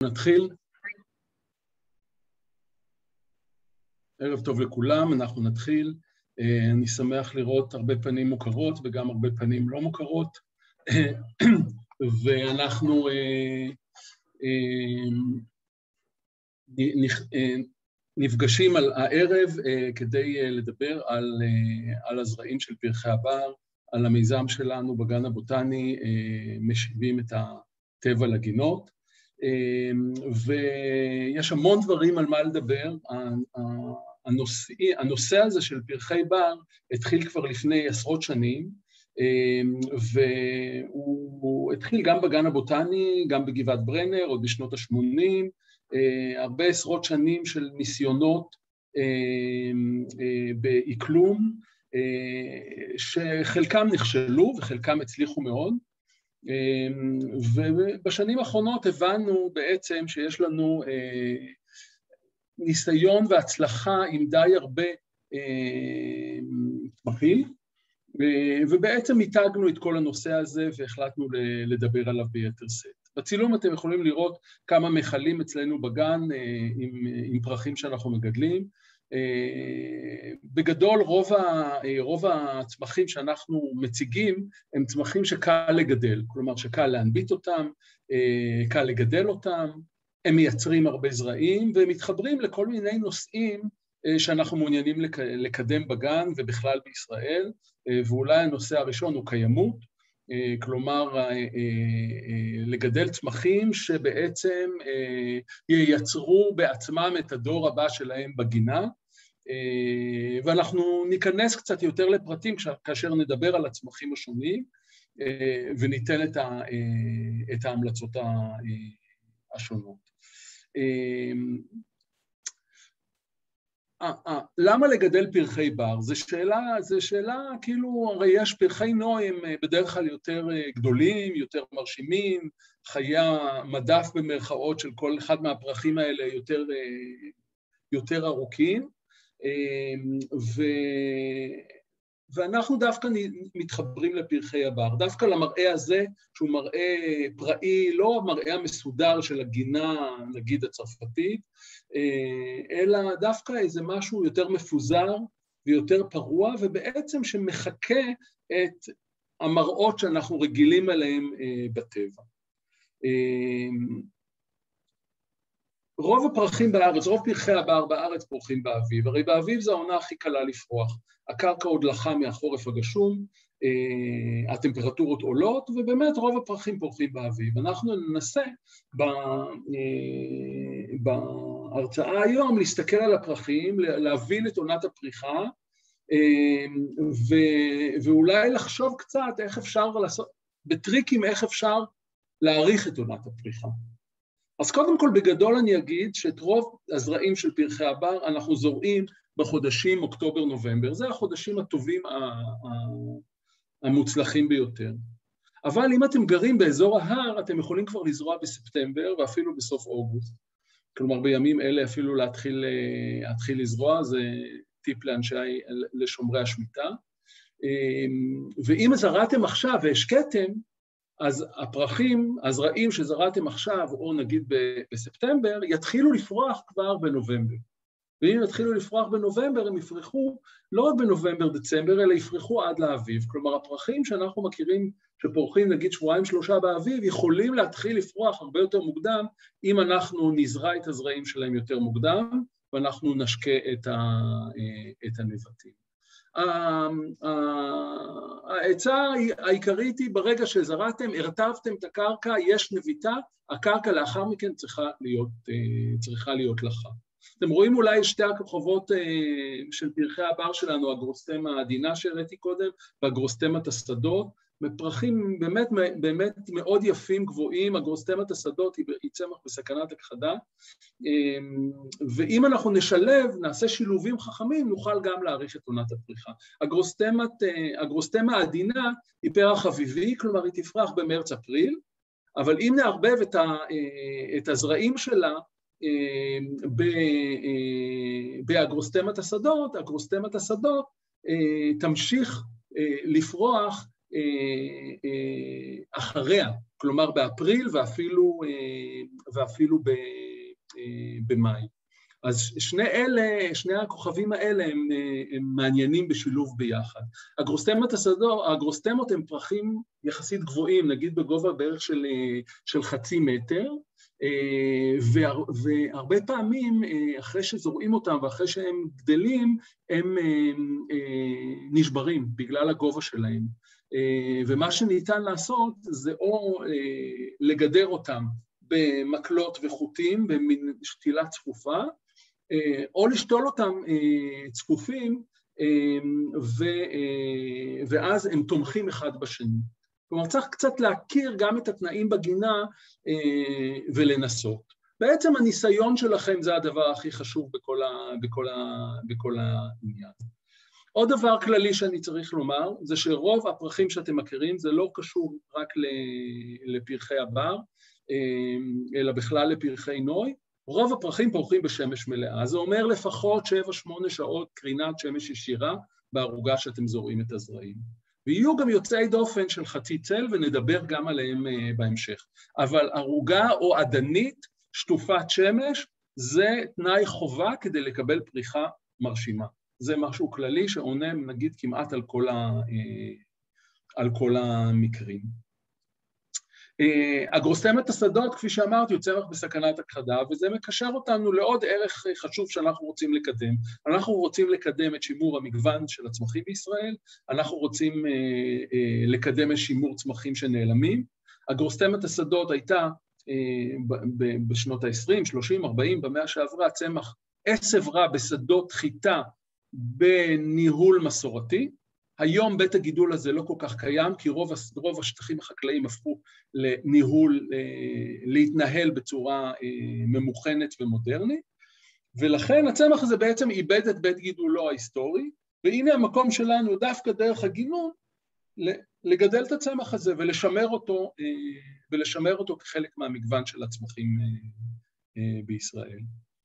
נתחיל. ערב טוב לכולם, אנחנו נתחיל. אני שמח לראות הרבה פנים מוכרות וגם הרבה פנים לא מוכרות. ואנחנו נפגשים על הערב כדי לדבר על הזרעים של פרחי הבר, על המיזם שלנו בגן הבוטני, משיבים את הטבע לגינות. ויש המון דברים על מה לדבר. הנושא הזה של פרחי בר התחיל כבר לפני עשרות שנים, והוא התחיל גם בגן הבוטני, גם בגבעת ברנר, עוד בשנות ה-80, הרבה עשרות שנים של ניסיונות באקלום, שחלקם נכשלו וחלקם הצליחו מאוד, ובשנים האחרונות הבנו בעצם שיש לנו ניסיון והצלחה עם די הרבה צמחים, ובעצם התגנו את כל הנושא הזה והחלטנו לדבר עליו ביתר שאת. בצילום אתם יכולים לראות כמה מכלים אצלנו בגן עם פרחים שאנחנו מגדלים. בגדול רוב הצמחים שאנחנו מציגים הם צמחים שקל לגדל, כלומר שקל להנביט אותם, קל לגדל אותם, הם מייצרים הרבה זרעים והם מתחברים לכל מיני נושאים שאנחנו מעוניינים לקדם בגן ובכלל בישראל, ואולי הנושא הראשון הוא קיימות, כלומר לגדל צמחים שבעצם ייצרו בעצמם את הדור הבא שלהם בגינה, ואנחנו ניכנס קצת יותר לפרטים כאשר נדבר על הצמחים השונים, וניתן את ההמלצות השונות. למה לגדל פרחי בר? זו שאלה כאילו, הרי יש פרחי נוי הם בדרך כלל יותר גדולים, יותר מרשימים, חיי המדף במרכאות של כל אחד מהפרחים האלה יותר ארוכים, ואנחנו דווקא מתחברים לפרחי הבר, דווקא למראה הזה, שהוא מראה פראי, לא המראה המסודר של הגינה, נגיד הצרפתית, אלא דווקא איזה משהו יותר מפוזר ויותר פרוע, ובעצם שמחכה את המראות שאנחנו רגילים עליהם בטבע. רוב הפרחים בארץ, רוב פרחי הבר בארץ פורחים באביב, הרי באביב זו העונה הכי קלה לפרוח, הקרקע עוד לחה מהחורף הגשום, הטמפרטורות עולות, ובאמת רוב הפרחים פורחים באביב. אנחנו ננסה בהרצאה היום להסתכל על הפרחים, להבין את עונת הפריחה, ואולי לחשוב קצת איך אפשר לעשות, בטריקים איך אפשר להאריך את עונת הפריחה. אז קודם כל בגדול אני אגיד שאת רוב הזרעים של פרחי הבר אנחנו זורעים בחודשים אוקטובר-נובמבר, זה החודשים הטובים המוצלחים ביותר. אבל אם אתם גרים באזור ההר, אתם יכולים כבר לזרוע בספטמבר ואפילו בסוף אוגוסט. כלומר בימים אלה אפילו להתחיל לזרוע, זה טיפ לשומרי השמיטה. ואם זרעתם עכשיו והשקעתם, אז הפרחים, הזרעים שזרעתם עכשיו, או נגיד בספטמבר, יתחילו לפרוח כבר בנובמבר. ואם יתחילו לפרוח בנובמבר, הם יפרחו לא רק בנובמבר-דצמבר, אלא יפרחו עד לאביב. כלומר, הפרחים שאנחנו מכירים, שפורחים נגיד 2-3 באביב, יכולים להתחיל לפרוח הרבה יותר מוקדם, אם אנחנו נזרע את הזרעים שלהם יותר מוקדם, ואנחנו נשקה את הנבטים. העצה העיקרית היא ברגע שזרעתם, הרטבתם את הקרקע, יש נביטה, הקרקע לאחר מכן צריכה להיות לחה. אתם רואים אולי שתי הכוכבות של פרחי הבר שלנו, הגרוסטמה העדינה שהראיתי קודם, והגרוסטמת השדות, פרחים באמת מאוד יפים, גבוהים, הגרוסטמת השדות היא צמח בסכנת הכחדה, ואם אנחנו נעשה שילובים חכמים, נוכל גם להאריך את עונת הפריחה. הגרוסטמה העדינה היא פרח אביבי, כלומר היא תפרח במרץ-אפריל, אבל אם נערבב את הזרעים שלה בהגרוסטמת השדות, הגרוסטמת השדות תמשיך לפרוח אחריה, כלומר באפריל ואפילו במאי. אז שני הכוכבים האלה הם מעניינים בשילוב ביחד. האגרוסטמות הם פרחים יחסית גבוהים, נגיד בגובה בערך של חצי מטר, והרבה פעמים אחרי שזורעים אותם ואחרי שהם גדלים, הם נשברים בגלל הגובה שלהם. ומה שניתן לעשות זה או לגדר אותם במקלות וחוטים, במין שתילה צפופה, או לשתול אותם צפופים, ואז הם תומכים אחד בשני. כלומר, צריך קצת להכיר גם את התנאים בגינה ולנסות. בעצם הניסיון שלכם זה הדבר הכי חשוב בכל העניין. עוד דבר כללי שאני צריך לומר, זה שרוב הפרחים שאתם מכירים, זה לא קשור רק לפרחי הבר, אלא בכלל לפרחי נוי. רוב הפרחים פורחים בשמש מלאה, זה אומר לפחות 7-8 שעות קרינת שמש ישירה בערוגה שאתם זורעים את הזרעים. ויהיו גם יוצאי דופן של חצי צל, ונדבר גם עליהם בהמשך. אבל ערוגה או עדנית, שטופת שמש, זה תנאי חובה כדי לקבל פריחה מרשימה. זה משהו כללי שעונה, נגיד, כמעט על כל המקרים. אגרוסטמת השדות, כפי שאמרתי, הוא צמח בסכנת הכחדה, וזה מקשר אותנו לעוד ערך חשוב שאנחנו רוצים לקדם. אנחנו רוצים לקדם את שימור המגוון של הצמחים בישראל, אנחנו רוצים לקדם את שימור צמחים שנעלמים. אגרוסטמת השדות הייתה בשנות ה-20, 30, 40, במאה שעברה, צמח עשב רע בשדות חיטה בניהול מסורתי. היום בית הגידול הזה לא כל כך קיים, כי רוב השטחים החקלאיים הפכו להתנהל בצורה ממוכנת ומודרנית, ולכן הצמח הזה בעצם איבד את בית גידולו ההיסטורי, והנה המקום שלנו דווקא דרך הגינון, לגדל את הצמח הזה ולשמר אותו כחלק מהמגוון של הצמחים בישראל.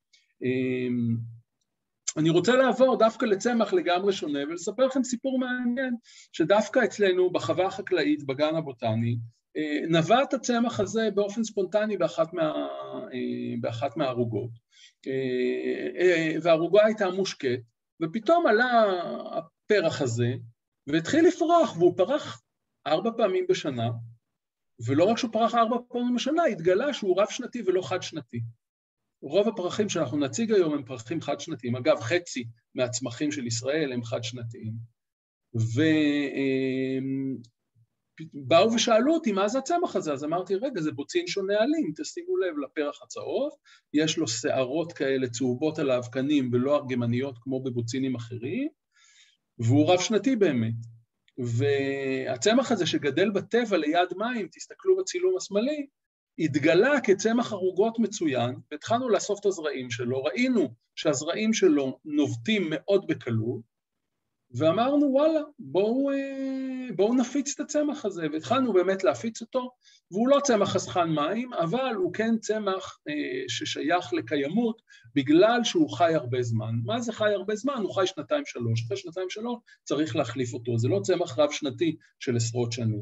אני רוצה לעבור דווקא לצמח לגמרי שונה, ולספר לכם סיפור מעניין, שדווקא אצלנו בחווה החקלאית, בגן הבוטני, נבע את הצמח הזה באופן ספונטני באחת מהערוגות. והערוגה הייתה מושקת, ופתאום עלה הפרח הזה, והתחיל לפרוח, והוא פרח 4 פעמים בשנה, ולא רק שהוא פרח 4 פעמים בשנה, התגלה שהוא רב שנתי ולא חד שנתי. רוב הפרחים שאנחנו נציג היום הם פרחים חד שנתיים. אגב, חצי מהצמחים של ישראל הם חד שנתיים. ובאו ושאלו אותי, מה זה הצמח הזה? אז אמרתי, רגע, זה בוצין שונה עלים, תשימו לב לפרח הצהוב, יש לו שערות כאלה צהובות על האבקנים ולא ארגמניות כמו בבוצינים אחרים, והוא רב שנתי באמת. והצמח הזה שגדל בטבע ליד מים, תסתכלו בצילום השמאלי, התגלה כצמח ערוגות מצוין, והתחלנו לאסוף את הזרעים שלו, ראינו שהזרעים שלו נובטים מאוד בקלות, ואמרנו, וואלה, בואו נפיץ את הצמח הזה, והתחלנו באמת להפיץ אותו, והוא לא צמח חסכן מים, אבל הוא כן צמח ששייך לקיימות, בגלל שהוא חי הרבה זמן. מה זה חי הרבה זמן? הוא חי 2-3. אחרי 2-3 צריך להחליף אותו, זה לא צמח רב שנתי של עשרות שנים.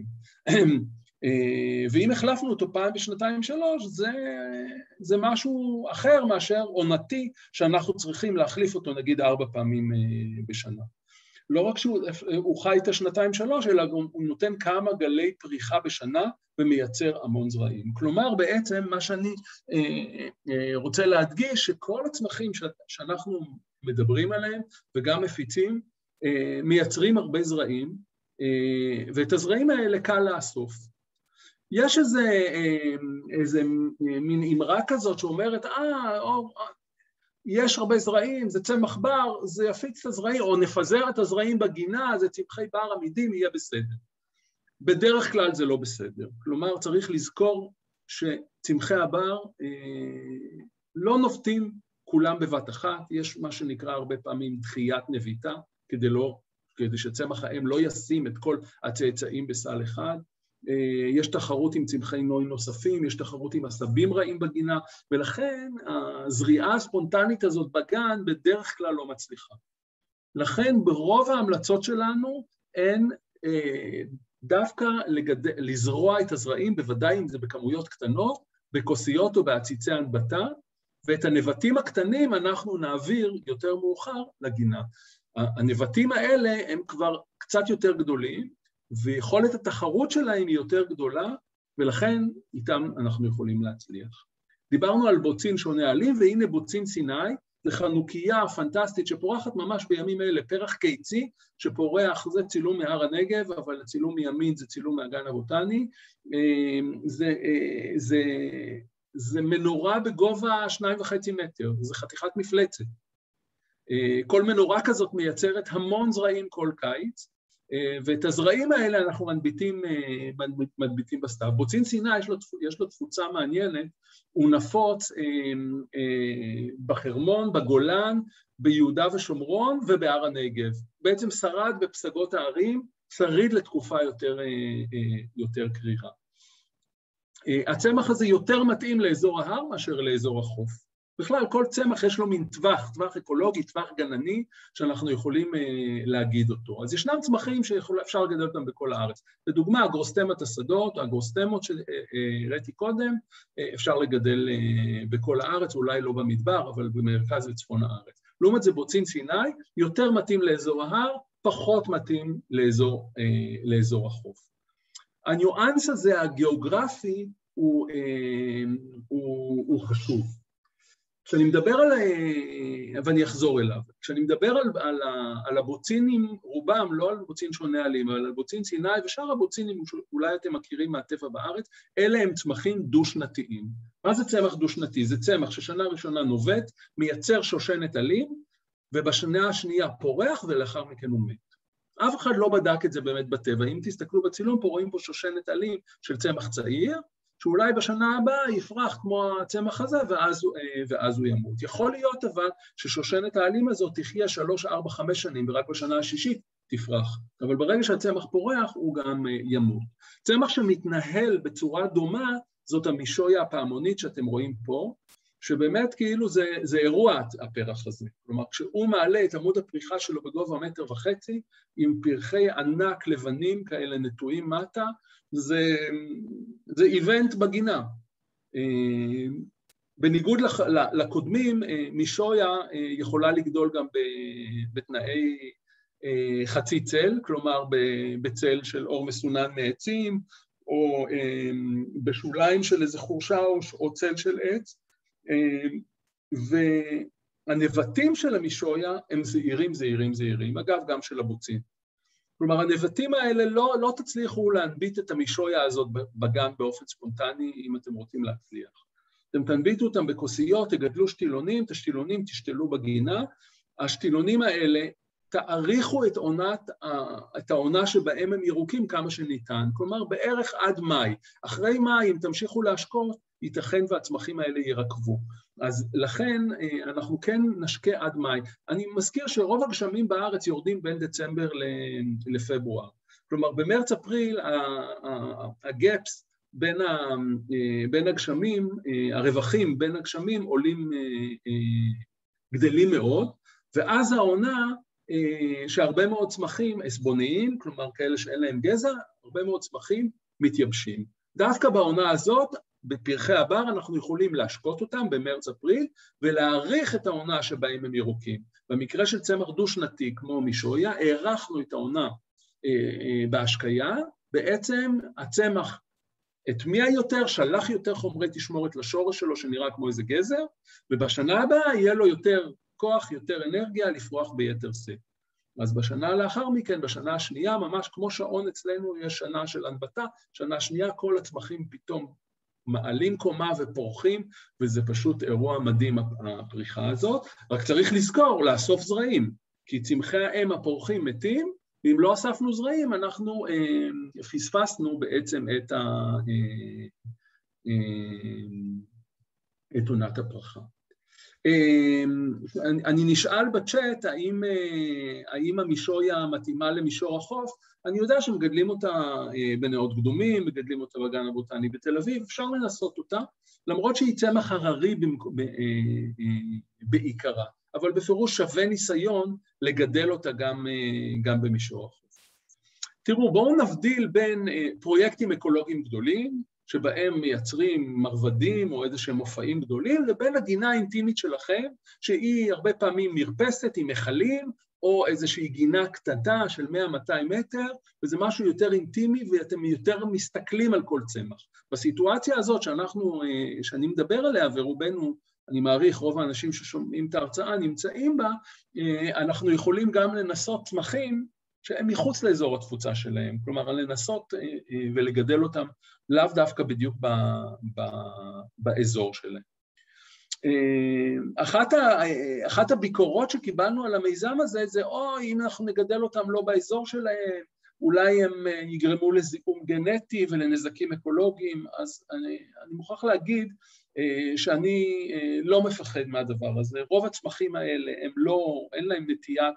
ואם החלפנו אותו פעם ב2-3, זה משהו אחר מאשר עונתי, שאנחנו צריכים להחליף אותו נגיד 4 פעמים בשנה. לא רק שהוא חי את 2-3, אלא הוא נותן כמה גלי פריחה בשנה, ומייצר המון זרעים. כלומר, בעצם מה שאני רוצה להדגיש, שכל הצמחים שאנחנו מדברים עליהם, וגם מפיצים, מייצרים הרבה זרעים, ואת הזרעים האלה קל לאסוף. יש איזה מין אמרה כזאת שאומרת, יש הרבה זרעים, זה צמח בר, זה יפיץ את הזרעים, או נפזר את הזרעים בגינה, זה צמחי בר עמידים, יהיה בסדר. בדרך כלל זה לא בסדר. כלומר, צריך לזכור שצמחי הבר לא נובטים כולם בבת אחת, יש מה שנקרא הרבה פעמים דחיית נביטה, כדי שצמח האם לא ישים את כל הצאצאים בסל אחד, יש תחרות עם צמחי נוי נוספים, יש תחרות עם עשבים רעים בגינה, ולכן הזריעה הספונטנית הזאת בגן בדרך כלל לא מצליחה. לכן ברוב ההמלצות שלנו אין דווקא לזרוע את הזרעים, בוודאי אם זה בכמויות קטנות, בכוסיות או בעציצי הנבטה, ואת הנבטים הקטנים אנחנו נעביר יותר מאוחר לגינה. הנבטים האלה הם כבר קצת יותר גדולים, ויכולת התחרות שלהם היא יותר גדולה, ולכן איתם אנחנו יכולים להצליח. דיברנו על בוצין שונה עלים, והנה בוצין סיני, זה חנוכיה פנטסטית שפורחת ממש בימים אלה, פרח קיצי שפורח, זה צילום מהר הנגב, אבל הצילום מימין זה צילום מהגן הבוטני, זה מנורה בגובה 2.5 מטר, זה חתיכת מפלצת. כל מנורה כזאת מייצרת המון זרעים כל קיץ, ואת הזרעים האלה אנחנו מדביטים בסתיו. בוצין סיני יש לו תפוצה מעניינת, הוא נפוץ בחרמון, בגולן, ביהודה ושומרון ובהר הנגב. בעצם שרד בפסגות הערים, שריד לתקופה יותר קרירה. הצמח הזה יותר מתאים לאזור ההר מאשר לאזור החוף. בכלל, כל צמח יש לו מין טווח אקולוגי, טווח גנני, שאנחנו יכולים להגיד אותו. אז ישנם צמחים שאפשר לגדל אותם בכל הארץ. לדוגמה, אגרוסטמת השדות, האגרוסטמות שהראיתי קודם, אפשר לגדל בכל הארץ, אולי לא במדבר, אבל במרכז וצפון הארץ. לעומת זה בוצין סיני, יותר מתאים לאזור ההר, פחות מתאים לאזור החוף. הניואנס הזה, הגיאוגרפי, הוא חשוב. כשאני מדבר ואני אחזור אליו, כשאני מדבר על הבוצינים, רובם, לא על בוצין שונה עלים, אבל על בוצין סיני ושאר הבוצינים, אולי אתם מכירים מהטבע בארץ, אלה הם צמחים דו-שנתיים. מה זה צמח דו-שנתי? זה צמח ששנה ראשונה נובט, מייצר שושנת עלים, ובשנה השנייה פורח ולאחר מכן הוא מת. אף אחד לא בדק את זה באמת בטבע. אם תסתכלו בצילום, פה רואים פה שושנת עלים של צמח צעיר, שאולי בשנה הבאה יפרח כמו הצמח הזה, ואז הוא ימות. יכול להיות אבל ששושנת העלים הזאת תחיה 3, 4, 5 שנים, ורק בשנה השישית תפרח. אבל ברגע שהצמח פורח, הוא גם ימות. צמח שמתנהל בצורה דומה, זאת המישויה הפעמונית שאתם רואים פה, שבאמת כאילו זה אירוע הפרח הזה. כלומר, כשהוא מעלה את עמוד הפריחה שלו בגובה 1.5 מטר, עם פרחי ענק לבנים כאלה נטועים מטה, זה איבנט בגינה. בניגוד לקודמים, מישויה יכולה לגדול גם בתנאי חצי צל, כלומר בצל של אור מסונן מעצים, או בשוליים של איזה חורשה או צל של עץ, והנבטים של המישויה הם זעירים, אגב גם של הבוצין. כלומר, הנבטים האלה לא תצליחו להנביט את המישויה הזאת בגן באופן ספונטני, אם אתם רוצים להצליח. אתם תנביטו אותם בכוסיות, תגדלו שתילונים, את השתילונים תשתלו בגינה, השתילונים האלה תאריכו את העונה שבהם הם ירוקים כמה שניתן, כלומר בערך עד מאי. אחרי מאי, אם תמשיכו להשקות, ייתכן והצמחים האלה ירקבו. אז לכן אנחנו כן נשקה עד מאי. אני מזכיר שרוב הגשמים בארץ יורדים בין דצמבר לפברואר. כלומר, במרץ-אפריל הגאפס בין הגשמים, הרווחים בין הגשמים גדלים מאוד, ואז העונה שהרבה מאוד צמחים אסבוניים, כלומר כאלה שאין להם גזע, הרבה מאוד צמחים מתייבשים. דווקא בעונה הזאת, בפרחי הבר אנחנו יכולים להשקות אותם במרץ-אפריל, ולהאריך את העונה שבהם הם ירוקים. במקרה של צמח דו-שנתי כמו מישויה, הארכנו את העונה בהשקיה, בעצם הצמח הטמיע יותר, שלח יותר חומרי תשמורת לשורש שלו שנראה כמו איזה גזר, ובשנה הבאה יהיה לו יותר כוח, יותר אנרגיה לפרוח ביתר שאת. אז בשנה לאחר מכן, בשנה השנייה, ממש כמו שעון אצלנו, יש שנה של הנבטה, שנה שנייה כל הצמחים פתאום מעלים קומה ופורחים, וזה פשוט אירוע מדהים הפריחה הזאת. רק צריך לזכור, לאסוף זרעים, כי צמחי האם הפורחים מתים, ואם לא אספנו זרעים, אנחנו פספסנו בעצם את עונת הפרחה. אני נשאל בצ'אט האם המישויה מתאימה למישור החוף, אני יודע שמגדלים אותה בנאות קדומים, מגדלים אותה בגן הבוטני בתל אביב, אפשר לנסות אותה, למרות שהיא צמח הררי בעיקרה, אבל בפירוש שווה ניסיון לגדל אותה גם במישור החוף. תראו, בואו נבדיל בין פרויקטים אקולוגיים גדולים, שבהם מייצרים מרבדים או איזשהם מופעים גדולים, לבין הגינה האינטימית שלכם, שהיא הרבה פעמים מרפסת עם מחלים, או איזושהי גינה קטנה של 100-200 מטר, וזה משהו יותר אינטימי, ואתם יותר מסתכלים על כל צמח. בסיטואציה הזאת שאני מדבר עליה, ורובנו, אני מעריך, רוב האנשים ששומעים את ההרצאה נמצאים בה, אנחנו יכולים גם לנסות צמחים שהם מחוץ לאזור התפוצה שלהם, כלומר, לנסות ולגדל אותם לאו דווקא בדיוק באזור שלהם. אחת הביקורות שקיבלנו על המיזם הזה, זה אם אנחנו נגדל אותם לא באזור שלהם, אולי הם יגרמו לזיהום גנטי ולנזקים אקולוגיים, אז אני מוכרח להגיד שאני לא מפחד מהדבר הזה. רוב הצמחים האלה אין להם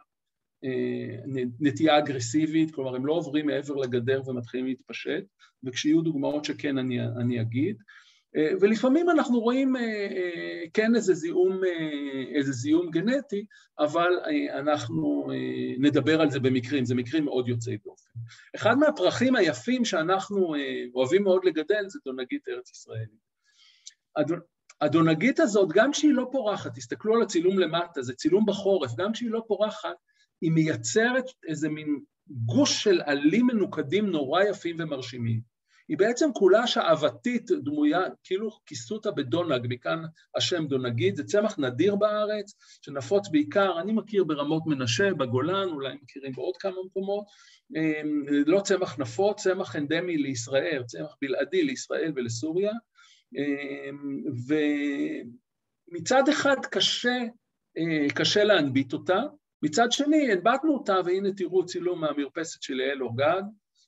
נטייה אגרסיבית, כלומר הם לא עוברים מעבר לגדר ומתחילים להתפשט, וכשיהיו דוגמאות שכן אני אגיד. ולפעמים אנחנו רואים כן איזה זיהום גנטי, אבל אנחנו נדבר על זה במקרים, זה מקרים מאוד יוצאי דופן. אחד מהפרחים היפים שאנחנו אוהבים מאוד לגדל זה דונגית ארץ ישראלית. הדונגית הזאת, גם כשהיא לא פורחת, תסתכלו על הצילום למטה, זה צילום בחורף, גם כשהיא לא פורחת, היא מייצרת איזה מין גוש של עלים מנוקדים נורא יפים ומרשימים. היא בעצם כולה שעוותית דמויה, כאילו כיסו אותה בדונג, מכאן השם דונגית, זה צמח נדיר בארץ, שנפוץ בעיקר, אני מכיר ברמות מנשה, בגולן, אולי מכירים בעוד כמה מקומות, לא צמח נפוץ, צמח אנדמי לישראל, צמח בלעדי לישראל ולסוריה, ומצד אחד קשה להנביט אותה, מצד שני הנבטנו אותה, והנה תראו צילום מהמרפסת של יעל אורגד,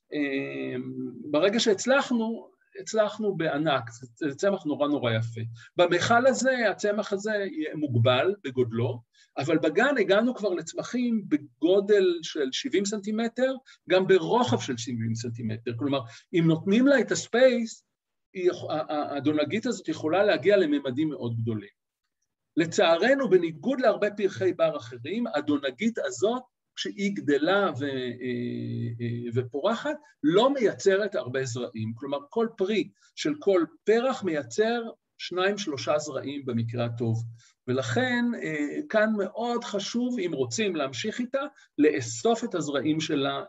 ברגע שהצלחנו בענק, זה צמח נורא נורא יפה. במכל הזה, הצמח הזה מוגבל בגודלו, אבל בגן הגענו כבר לצמחים בגודל של 70 סנטימטר, גם ברוחב של 70 סנטימטר. כלומר, אם נותנים לה את הספייס, הדונגית הזאת יכולה להגיע לממדים מאוד גדולים. לצערנו, בניגוד להרבה פרחי בר אחרים, הדונגית הזאת, כשהיא גדלה ופורחת, לא מייצרת הרבה זרעים. כלומר, כל פרי של כל פרח מייצר 2-3 זרעים במקרה הטוב. ולכן, כאן מאוד חשוב, אם רוצים להמשיך איתה, לאסוף את הזרעים שלה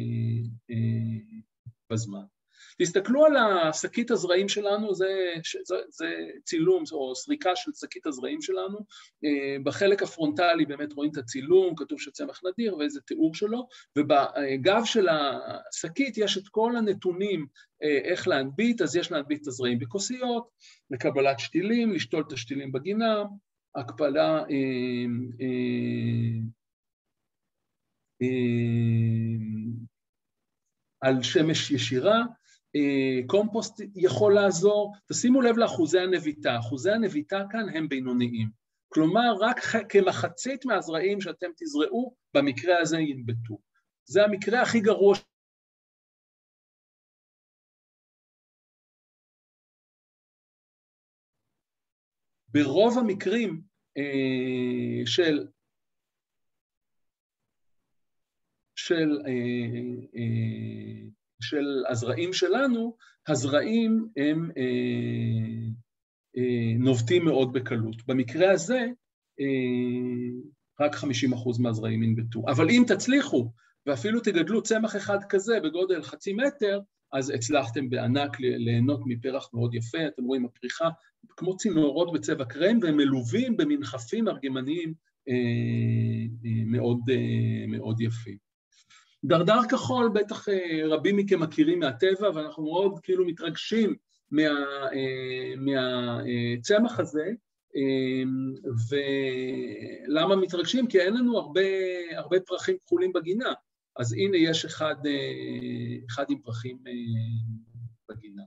בזמן. תסתכלו על שקית הזרעים שלנו, זה צילום או סריקה של שקית הזרעים שלנו, בחלק הפרונטלי באמת רואים את הצילום, כתוב שצמח נדיר ואיזה תיאור שלו, ובגב של השקית יש את כל הנתונים איך להנביט, אז יש להנביט את הזרעים בכוסיות, לקבלת שתילים, לשתול את השתילים בגינה, הקפלה על שמש ישירה, קומפוסט יכול לעזור, תשימו לב לאחוזי הנביטה, אחוזי הנביטה כאן הם בינוניים, כלומר רק כמחצית מהזרעים שאתם תזרעו, במקרה הזה ינבטו. זה המקרה הכי גרוע. ברוב המקרים של הזרעים שלנו, הזרעים הם נובטים מאוד בקלות. במקרה הזה, רק 50% מהזרעים ינבטו. אבל אם תצליחו, ואפילו תגדלו צמח אחד כזה בגודל 0.5 מטר, אז הצלחתם בענק ליהנות מפרח מאוד יפה, אתם רואים הפריחה, כמו צינורות בצבע קרם, והם מלווים במנחפים ארגמניים מאוד, מאוד יפים. דרדר כחול, בטח רבים מכם מכירים מהטבע, ואנחנו מאוד כאילו מתרגשים מהצמח הזה, ולמה מתרגשים? כי אין לנו הרבה פרחים כחולים בגינה, אז הנה יש אחד עם פרחים בגינה.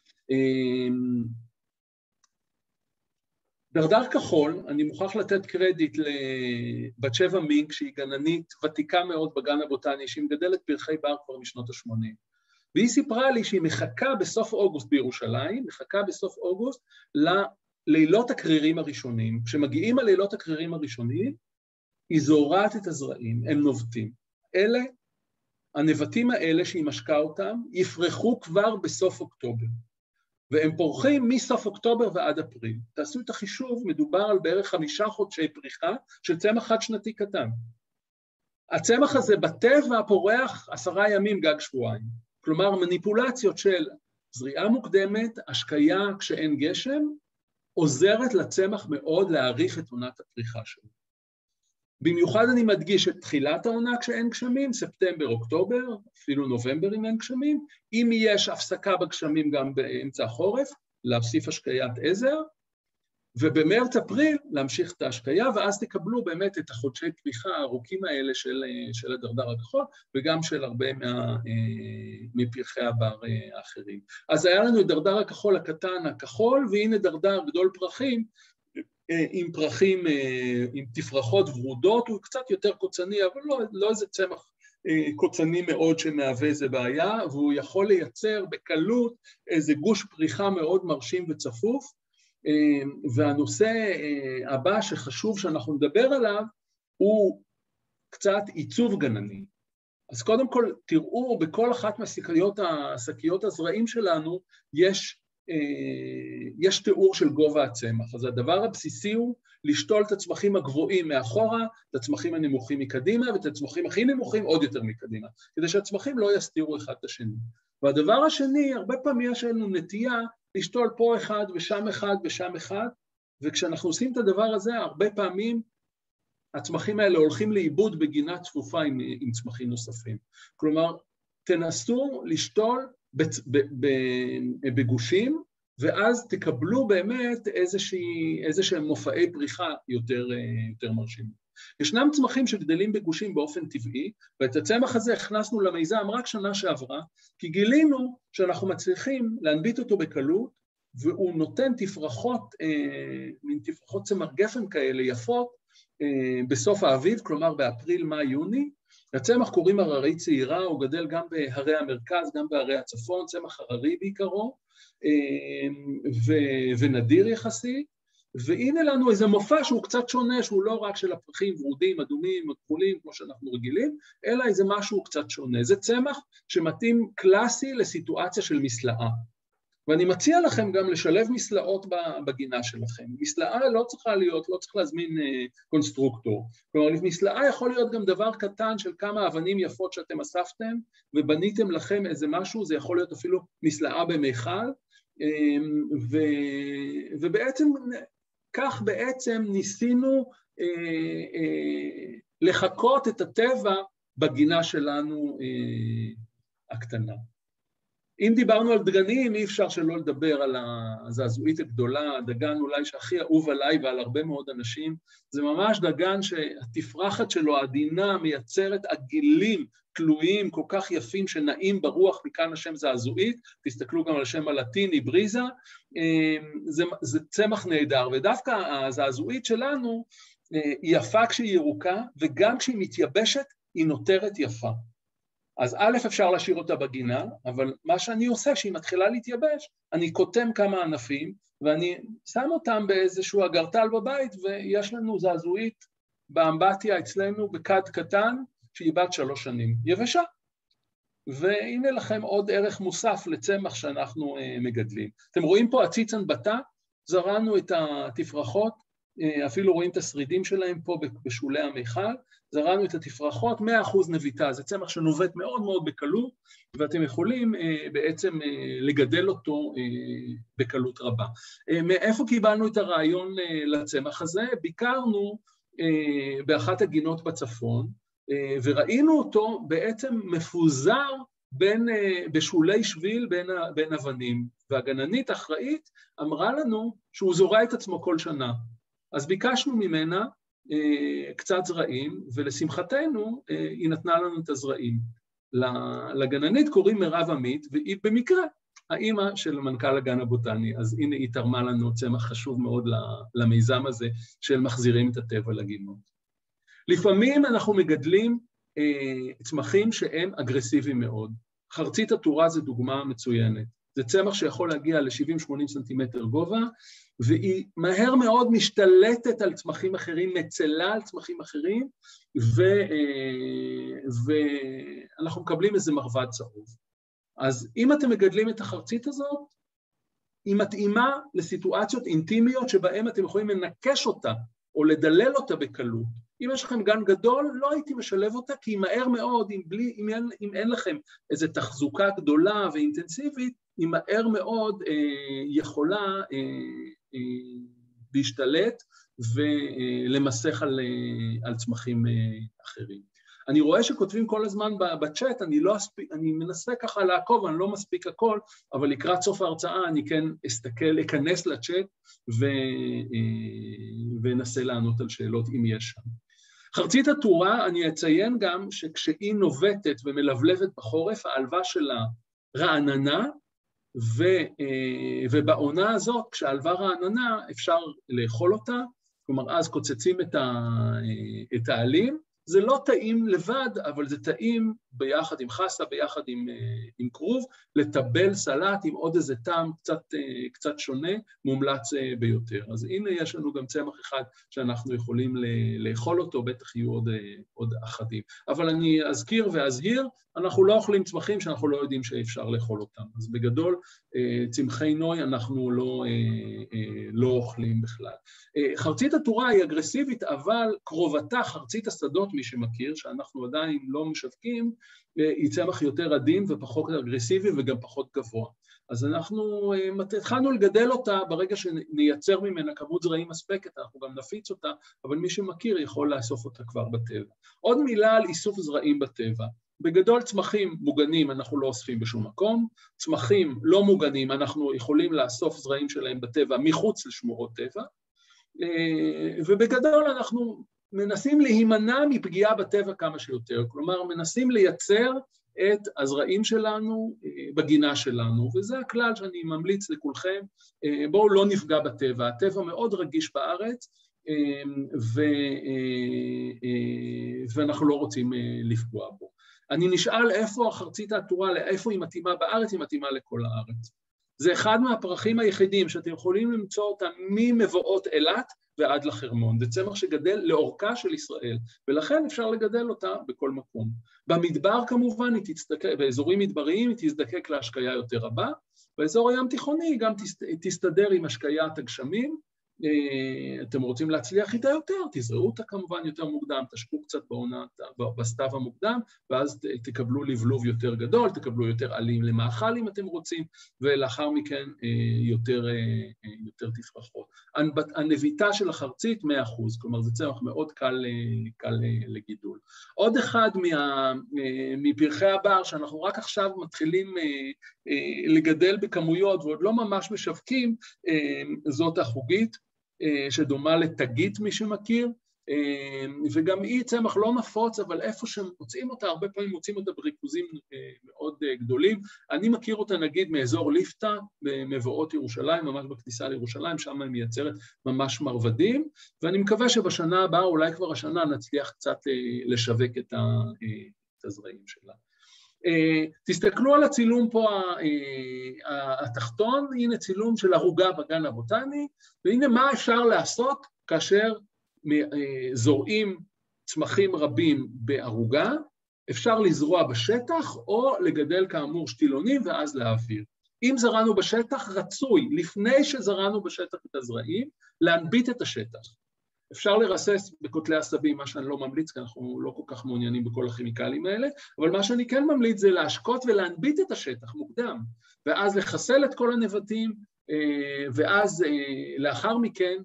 דרדר כחול, אני מוכרח לתת קרדיט לבת שבע מינק, שהיא גננית ותיקה מאוד בגן הבוטני, שהיא מגדלת פרחי בר כבר משנות ה-80. והיא סיפרה לי שהיא מחכה בסוף אוגוסט בירושלים, מחכה בסוף אוגוסט ללילות הקרירים הראשונים. כשמגיעים הלילות הקרירים הראשונים, היא זורעת את הזרעים, הם נובטים. אלה הנבטים האלה שהיא משקה אותם, יפרחו כבר בסוף אוקטובר. והם פורחים מסוף אוקטובר ועד אפריל. תעשו את החישוב, מדובר על בערך 5 חודשי פריחה של צמח חד שנתי קטן. הצמח הזה בטבע פורח 10 ימים גג שבועיים. כלומר, מניפולציות של זריעה מוקדמת, השקיה כשאין גשם, עוזרת לצמח מאוד להאריך את עונת הפריחה שלו. במיוחד אני מדגיש את תחילת העונה כשאין גשמים, ספטמבר, אוקטובר, אפילו נובמבר אם אין גשמים, אם יש הפסקה בגשמים גם באמצע החורף, להוסיף השקיית עזר, ובמרץ אפריל להמשיך את ההשקיה, ואז תקבלו באמת את החודשי פריחה הארוכים האלה של הדרדר הכחול, וגם של הרבה מפרחי הבר האחרים. אז היה לנו את דרדר הכחול הקטן הכחול, והנה דרדר גדול פרחים, עם פרחים, עם תפרחות ורודות, הוא קצת יותר קוצני, אבל לא איזה צמח קוצני מאוד שמהווה איזה בעיה, והוא יכול לייצר בקלות איזה גוש פריחה מאוד מרשים וצפוף, והנושא הבא שחשוב שאנחנו נדבר עליו, הוא קצת עיצוב גנני. אז קודם כל, תראו, בכל אחת מהשקיות הזרעים שלנו, יש תיאור של גובה הצמח. אז הדבר הבסיסי הוא לשתול את הצמחים הגבוהים מאחורה, את הצמחים הנמוכים מקדימה, ואת הצמחים הכי נמוכים עוד יותר מקדימה, כדי שהצמחים לא יסתירו אחד את השני. והדבר השני, הרבה פעמים יש לנו נטייה לשתול פה אחד ושם אחד ושם אחד, וכשאנחנו עושים את הדבר הזה, הרבה פעמים הצמחים האלה הולכים לאיבוד בגינה צפופה עם צמחים נוספים. כלומר, תנסו לשתול בגושים, ואז תקבלו באמת איזשהם מופעי פריחה יותר מרשימים. ישנם צמחים שגדלים בגושים באופן טבעי, ואת הצמח הזה הכנסנו למיזם רק שנה שעברה, כי גילינו שאנחנו מצליחים להנביט אותו בקלות, והוא נותן תפרחות, מין תפרחות צמר גפן כאלה יפות, בסוף האביב, כלומר באפריל, מאי, יוני. הצמח קוראים הררי צעירה, הוא גדל גם בהרי המרכז, גם בהרי הצפון, צמח הררי בעיקרו, ונדיר יחסי, והנה לנו איזה מופע שהוא קצת שונה, שהוא לא רק של הפרחים ורודים, אדומים, כחולים, כמו שאנחנו רגילים, אלא איזה משהו קצת שונה. זה צמח שמתאים קלאסי לסיטואציה של מסלעה. ואני מציע לכם גם לשלב מסלעות בגינה שלכם. מסלעה לא צריך להזמין קונסטרוקטור. כלומר, מסלעה יכול להיות גם דבר קטן של כמה אבנים יפות שאתם אספתם, ובניתם לכם איזה משהו, זה יכול להיות אפילו מסלעה במיכל, ובעצם, כך בעצם ניסינו לחקות את הטבע בגינה שלנו הקטנה. אם דיברנו על דגנים, אי אפשר שלא לדבר על הזעזועית הגדולה, הדגן אולי שהכי אהוב עליי ועל הרבה מאוד אנשים, זה ממש דגן שהתפרחת שלו, העדינה, מייצרת עגילים תלויים כל כך יפים שנעים ברוח, מכאן השם זעזועית, תסתכלו גם על השם הלטיני, בריזה, זה צמח נהדר, ודווקא הזעזועית שלנו היא יפה כשהיא ירוקה, וגם כשהיא מתייבשת היא נותרת יפה. אז א' אפשר להשאיר אותה בגינה, אבל מה שאני עושה, שהיא מתחילה להתייבש, אני קוטם כמה ענפים, ואני שם אותם באיזשהו אגרטל בבית, ויש לנו זעזועית באמבטיה אצלנו בקד קטן, שהיא בת 3 שנים, יבשה. והנה לכם עוד ערך מוסף לצמח שאנחנו מגדלים. אתם רואים פה עציץ הנבטה, זרענו את התפרחות, אפילו רואים את השרידים שלהם פה בשולי המיכל, זרענו את התפרחות, 100% נביטה, זה צמח שנובט מאוד מאוד בקלות, ואתם יכולים בעצם לגדל אותו בקלות רבה. מאיפה קיבלנו את הרעיון לצמח הזה? ביקרנו באחת הגינות בצפון, וראינו אותו בעצם מפוזר בשולי שביל בין אבנים, והגננית האחראית אמרה לנו שהוא זורע את עצמו כל שנה. אז ביקשנו ממנה קצת זרעים, ולשמחתנו היא נתנה לנו את הזרעים. לגננית קוראים מירב עמית, והיא במקרה האימא של מנכ"ל הגן הבוטני, אז הנה היא תרמה לנו צמח חשוב מאוד למיזם הזה, של מחזירים את הטבע לגינות. לפעמים אנחנו מגדלים צמחים שהם אגרסיביים מאוד. חרצית התורה זו דוגמה מצוינת. זה צמח שיכול להגיע ל-70-80 סנטימטר גובה, והיא מהר מאוד משתלטת על צמחים אחרים, מצלה על צמחים אחרים, ואנחנו מקבלים איזה מרבד צהוב. אז אם אתם מגדלים את החרצית הזאת, היא מתאימה לסיטואציות אינטימיות שבהן אתם יכולים לנקש אותה, או לדלל אותה בקלות. אם יש לכם גן גדול, לא הייתי משלב אותה, כי מהר מאוד, אם אין לכם איזו תחזוקה גדולה ואינטנסיבית, היא מהר מאוד יכולה להשתלט ולמסך על צמחים אחרים. אני רואה שכותבים כל הזמן בצ'אט, אני מנסה ככה לעקוב, אני לא מספיק הכל, אבל לקראת סוף ההרצאה אני כן אכנס לצ'אט ונסה לענות על שאלות אם יש שם. חרצית הטורה, אני אציין גם שכשהיא נובטת ומלבלבת בחורף, העלווה שלה רעננה, ובעונה הזאת, כשהעלווה רעננה, אפשר לאכול אותה, כלומר, אז קוצצים את העלים, זה לא טעים לבד, אבל זה טעים ביחד עם חסה, ביחד עם כרוב, לטבל סלט עם עוד איזה טעם קצת שונה, מומלץ ביותר. אז הנה יש לנו גם צמח אחד שאנחנו יכולים לאכול אותו, בטח יהיו עוד אחדים. אבל אני אזכיר ואזהיר, אנחנו לא אוכלים צמחים שאנחנו לא יודעים שאפשר לאכול אותם. אז בגדול, צמחי נוי אנחנו לא אוכלים בכלל. חרצית הטורה היא אגרסיבית, אבל קרובתה, חרצית השדות, מי שמכיר, שאנחנו עדיין לא משווקים, היא צמח יותר עדין ופחות אגרסיבי וגם פחות גבוה. אז אנחנו התחלנו לגדל אותה ברגע שנייצר ממנה כמות זרעים מספקת, אנחנו גם נפיץ אותה, אבל מי שמכיר יכול לאסוף אותה כבר בטבע. עוד מילה על איסוף זרעים בטבע. בגדול צמחים מוגנים אנחנו לא אוספים בשום מקום, צמחים לא מוגנים אנחנו יכולים לאסוף זרעים שלהם בטבע מחוץ לשמורות טבע, ובגדול אנחנו מנסים להימנע מפגיעה בטבע כמה שיותר, כלומר מנסים לייצר את הזרעים שלנו בגינה שלנו, וזה הכלל שאני ממליץ לכולכם, בואו לא נפגע בטבע, הטבע מאוד רגיש בארץ, ואנחנו לא רוצים לפגוע בו. אני נשאל איפה החרצית הטורה, איפה היא מתאימה בארץ, היא מתאימה לכל הארץ. זה אחד מהפרחים היחידים שאתם יכולים למצוא אותם ממבואות אילת ועד לחרמון. זה צמח שגדל לאורכה של ישראל, ולכן אפשר לגדל אותה בכל מקום. במדבר כמובן, באזורים מדבריים היא תזדקק להשקיה יותר רבה, באזור הים תיכוני היא גם תסתדר עם השקיית הגשמים, אתם רוצים להצליח איתה יותר, תזרעו אותה כמובן יותר מוקדם, תשקו קצת בסתיו המוקדם, ואז תקבלו לבלוב יותר גדול, תקבלו יותר עלים למאכל אם אתם רוצים, ולאחר מכן יותר תפרחות. הנביטה של החרצית 100%, כלומר זה צמח מאוד קל לגידול. עוד אחד מפרחי הבר שאנחנו רק עכשיו מתחילים לגדל בכמויות ועוד לא ממש משווקים, זאת החוגית, שדומה לתגית מי שמכיר, וגם היא צמח לא נפוץ, אבל איפה שמוצאים אותה, הרבה פעמים מוצאים אותה בריכוזים מאוד גדולים. אני מכיר אותה נגיד מאזור ליפתא, במבואות ירושלים, ממש בכניסה לירושלים, שם היא מייצרת ממש מרבדים, ואני מקווה שבשנה הבאה, אולי כבר השנה, נצליח קצת לשווק את הזרעים שלה. תסתכלו על הצילום פה התחתון, הנה צילום של ערוגה בגן הבוטני, והנה מה אפשר לעשות כאשר זורעים צמחים רבים בערוגה, אפשר לזרוע בשטח או לגדל כאמור שתילונים ואז להעביר. אם זרענו בשטח, רצוי, לפני שזרענו בשטח את הזרעים, להנביט את השטח. אפשר לרסס בכותלי עשבים, מה שאני לא ממליץ, כי אנחנו לא כל כך מעוניינים בכל הכימיקלים האלה, אבל מה שאני כן ממליץ זה להשקות ולהנביט את השטח מוקדם, ואז לחסל את כל הנבטים, ואז לאחר מכן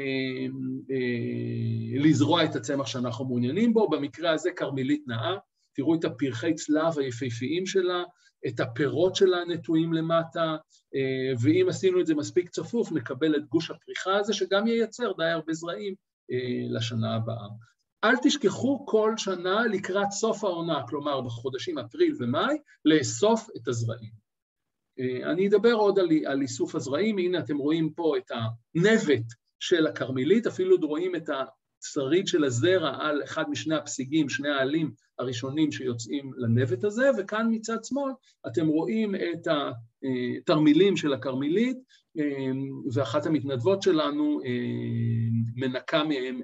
לזרוע את הצמח שאנחנו מעוניינים בו, במקרה הזה קרמילית נאה, תראו את הפרחי צלב היפהפיים שלה, את הפירות שלה נטועים למטה, ואם עשינו את זה מספיק צפוף, נקבל את גוש הפריחה הזה, שגם ייצר די הרבה זרעים לשנה הבאה. אל תשכחו כל שנה לקראת סוף העונה, כלומר בחודשים אפריל ומאי, לאסוף את הזרעים. אני אדבר עוד על איסוף הזרעים, הנה אתם רואים פה את הנבט של הקרמילית, אפילו רואים את שריד של הזרע על אחד משני הפסיגים, שני העלים הראשונים שיוצאים לנבט הזה, וכאן מצד שמאל אתם רואים את התרמילים של הכרמלית, ואחת המתנדבות שלנו מנקה מהם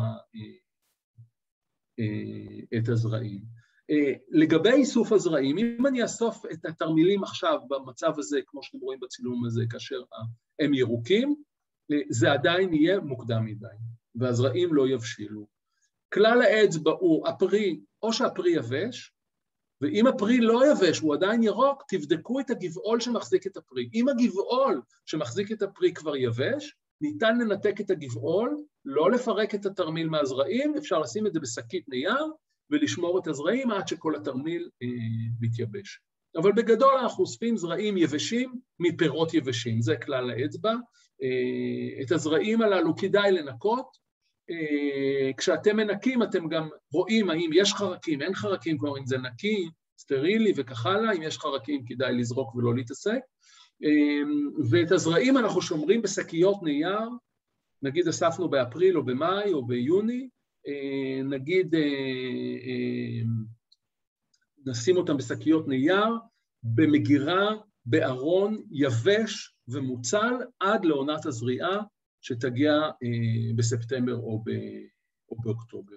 את הזרעים. לגבי איסוף הזרעים, אם אני אאסוף את התרמילים עכשיו במצב הזה, כמו שאתם רואים בצילום הזה, כאשר הם ירוקים, זה עדיין יהיה מוקדם מדי, והזרעים לא יבשילו. כלל האצבע הוא הפרי, או שהפרי יבש, ואם הפרי לא יבש, הוא עדיין ירוק, תבדקו את הגבעול שמחזיק את הפרי. אם הגבעול שמחזיק את הפרי כבר יבש, ניתן לנתק את הגבעול, לא לפרק את התרמיל מהזרעים, אפשר לשים את זה בשקית נייר, ולשמור את הזרעים עד שכל התרמיל מתייבש. אבל בגדול אנחנו אוספים זרעים יבשים מפירות יבשים, זה כלל האצבע. את הזרעים הללו כדאי לנקות, כשאתם מנקים אתם גם רואים האם יש חרקים, אין חרקים, כלומר אם זה נקי, סטרילי וכך הלאה, אם יש חרקים כדאי לזרוק ולא להתעסק. ואת הזרעים אנחנו שומרים בשקיות נייר, נגיד אספנו באפריל או במאי או ביוני, נגיד נשים אותם בשקיות נייר, במגירה, בארון, יבש ומוצל עד לעונת הזריעה שתגיע בספטמבר או באוקטובר.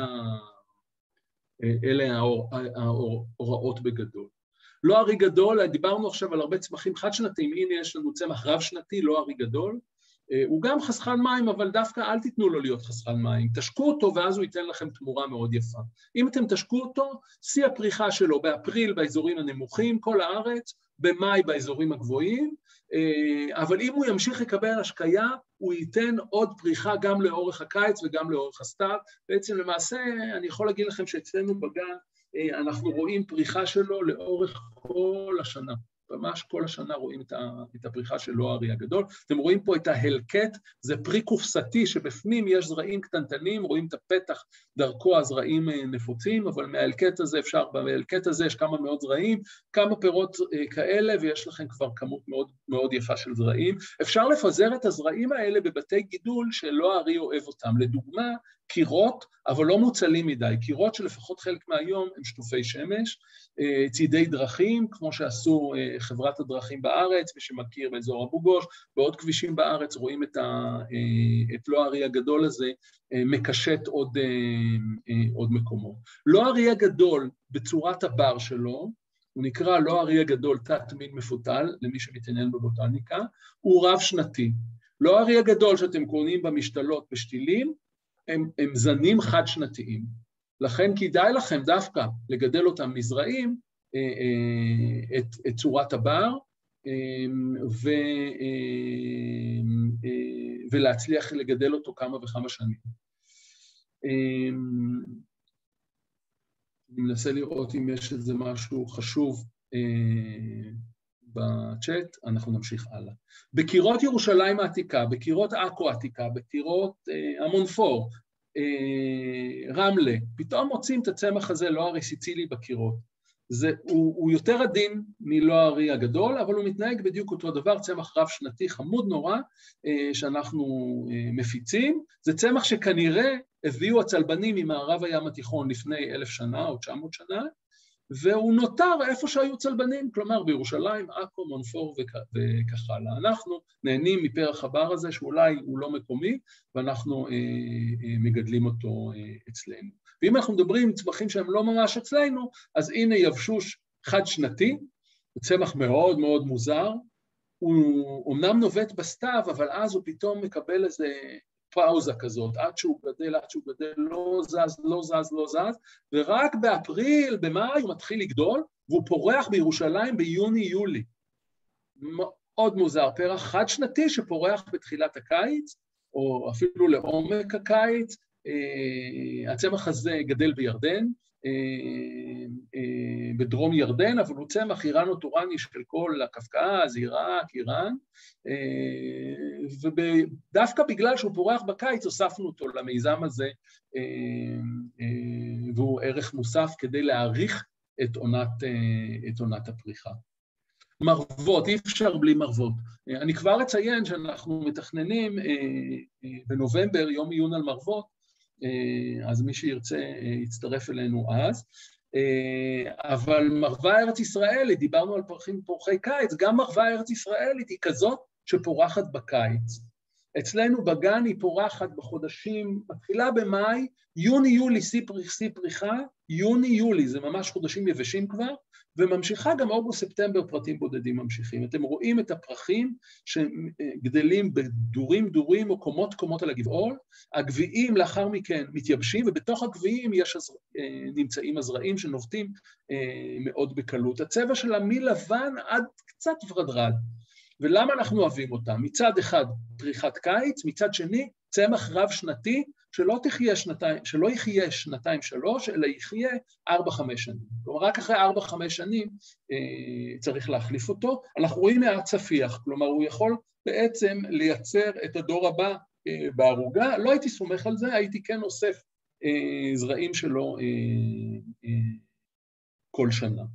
אלה ההוראות בגדול. לא ארי גדול, דיברנו עכשיו על הרבה צמחים חד שנתיים, הנה יש לנו צמח רב שנתי, לא ארי גדול, הוא גם חסכן מים, אבל דווקא אל תיתנו לו להיות חסכן מים, תשקו אותו ואז הוא ייתן לכם תמורה מאוד יפה. אם אתם תשקו אותו, שיא הפריחה שלו באפריל באזורים הנמוכים, כל הארץ, במאי באזורים הגבוהים, אבל אם הוא ימשיך לקבל השקיה, הוא ייתן עוד פריחה גם לאורך הקיץ וגם לאורך הסתיו. בעצם למעשה אני יכול להגיד לכם שאצלנו בגן אנחנו רואים פריחה שלו לאורך כל השנה. ממש כל השנה רואים את הפריחה של לא הארי הגדול. אתם רואים פה את ההלקט, זה פרי קופסתי שבפנים יש זרעים קטנטנים, רואים את הפתח דרכו הזרעים נפוצים, אבל מההלקט הזה בהלקט הזה יש כמה מאות זרעים, כמה פירות כאלה, ויש לכם כבר כמות מאוד, מאוד יפה של זרעים. אפשר לפזר את הזרעים האלה בבתי גידול שלא הארי אוהב אותם. לדוגמה, קירות, אבל לא מוצלים מדי. קירות שלפחות חלק מהיום הם שטופי שמש, צידי דרכים, כמו שעשו חברת הדרכים בארץ, ושמכיר באזור אבו גוש, בעוד כבישים בארץ רואים את לא הארי הגדול הזה, מקשט עוד מקומות. לא הארי הגדול בצורת הבר שלו, הוא נקרא לא הארי הגדול תת מין מפותל, למי שמתעניין בבוטניקה, הוא רב שנתי. לא הארי הגדול שאתם קוראים במשתלות בשתילים, הם זנים חד שנתיים. לכן כדאי לכם דווקא לגדל אותם מזרעים, את צורת הבר, ולהצליח לגדל אותו כמה וכמה שנים. אני מנסה לראות אם יש איזה משהו חשוב בצ'אט, אנחנו נמשיך הלאה. בקירות ירושלים העתיקה, בקירות עכו העתיקה, בקירות המונפור, רמלה, פתאום מוצאים את הצמח הזה, לא הארי סיצילי בקירות. הוא יותר עדין מלא הארי הגדול, אבל הוא מתנהג בדיוק אותו דבר, צמח רב שנתי חמוד נורא, שאנחנו מפיצים. זה צמח שכנראה הביאו הצלבנים ממערב הים התיכון לפני 1000 שנה או 900 שנה, והוא נותר איפה שהיו צלבנים, כלומר בירושלים, עכו, מונפור וכך הלאה. אנחנו נהנים מפרח הבר הזה, שאולי הוא לא מקומי, ואנחנו מגדלים אותו אצלנו. ואם אנחנו מדברים עם צמחים שהם לא ממש אצלנו, אז הנה יבשוש חד שנתי, צמח מאוד מאוד מוזר, הוא אמנם נובט בסתיו, אבל אז הוא פתאום מקבל איזה פאוזה כזאת, עד שהוא גדל, לא זז, ורק באפריל, במאי, הוא מתחיל לגדול, והוא פורח בירושלים ביוני-יולי. מאוד מוזר, פרח חד שנתי שפורח בתחילת הקיץ, או אפילו לעומק הקיץ. הצמח הזה גדל בירדן, בדרום ירדן, אבל הוא צמח איראנו-טורני של כל הקווקז, עיראק, איראן, ודווקא בגלל שהוא פורח בקיץ, הוספנו אותו למיזם הזה, והוא ערך מוסף כדי להאריך את עונת הפריחה. מרוות, אי אפשר בלי מרוות. אני כבר אציין שאנחנו מתכננים בנובמבר, יום עיון על מרוות, אז מי שירצה יצטרף אלינו אז. אבל מרווה ארץ ישראלית, דיברנו על פורחי קיץ, גם מרווה ארץ ישראלית היא כזאת שפורחת בקיץ. אצלנו בגן היא פורחת בחודשים, מתחילה במאי, יוני-יולי שיא פריחה, יוני-יולי, זה ממש חודשים יבשים כבר, וממשיכה גם אוגוסט-ספטמבר פרטים בודדים ממשיכים. אתם רואים את הפרחים שגדלים בדורים או קומות על הגבעול, הגביעים לאחר מכן מתייבשים, ובתוך הגביעים נמצאים הזרעים שנובטים מאוד בקלות. הצבע שלה מלבן עד קצת ורדרד. ולמה אנחנו אוהבים אותה? מצד אחד פריחת קיץ, מצד שני צמח רב שנתי, שלא יחיה שנתיים-שלוש, אלא יחיה 4-5 שנים. כלומר, רק אחרי 4-5 שנים צריך להחליף אותו. אנחנו רואים מעט צפיח, כלומר, הוא יכול בעצם לייצר את הדור הבא בערוגה. לא הייתי סומך על זה, הייתי כן אוסף זרעים שלו כל שנה.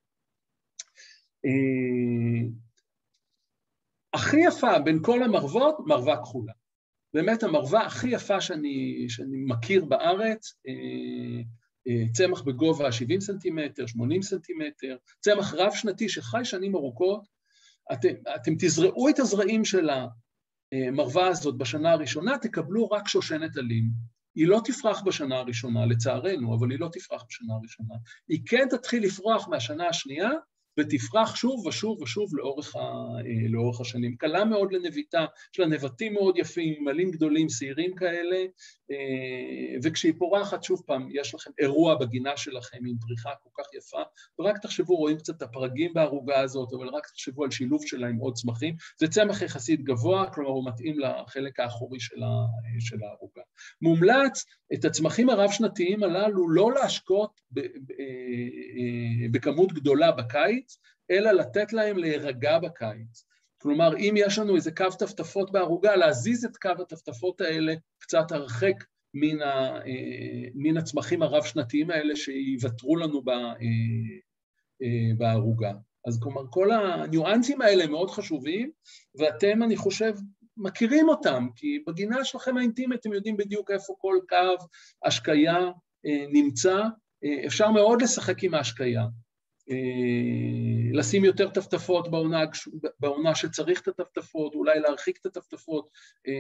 הכי יפה בין כל המרוות, מרווה כחולה. באמת המרווה הכי יפה שאני מכיר בארץ, צמח בגובה 70 סנטימטר, 80 סנטימטר, צמח רב שנתי שחי שנים ארוכות, אתם תזרעו את הזרעים של המרווה הזאת בשנה הראשונה, תקבלו רק שושנת עלים. היא לא תפרח בשנה הראשונה, לצערנו, אבל היא לא תפרח בשנה הראשונה. היא כן תתחיל לפרוח מהשנה השנייה, ותפרח שוב ושוב ושוב לאורך השנים. קלה מאוד לנביטה, יש לה נבטים מאוד יפים, עם עלים גדולים, שעירים כאלה, וכשהיא פורחת, שוב פעם, יש לכם אירוע בגינה שלכם עם פריחה כל כך יפה, ורק תחשבו, רואים קצת את הפרגים בערוגה הזאת, אבל רק תחשבו על שילוב שלה עם עוד צמחים. זה צמח יחסית גבוה, כלומר הוא מתאים לחלק האחורי של הערוגה. מומלץ את הצמחים הרב-שנתיים הללו לא להשקות בכמות גדולה בקיץ, אלא לתת להם להירגע בקיץ. כלומר, אם יש לנו איזה קו טפטפות בערוגה, להזיז את קו הטפטפות האלה קצת הרחק מן הצמחים הרב-שנתיים האלה שיוותרו לנו בערוגה. אז כלומר, כל הניואנסים האלה מאוד חשובים, ואתם, אני חושב, מכירים אותם, כי בגינה שלכם האינטימית אתם יודעים בדיוק איפה כל קו השקיה נמצא, אפשר מאוד לשחק עם ההשקיה, לשים יותר טפטפות בעונה שצריך את הטפטפות, אולי להרחיק את הטפטפות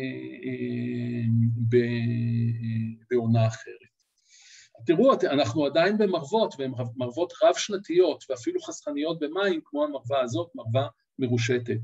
בעונה אחרת. תראו, אנחנו עדיין במרוות, והן מרוות רב-שנתיות, ואפילו חסכניות במים, כמו המרווה הזאת, מרווה מרושטת.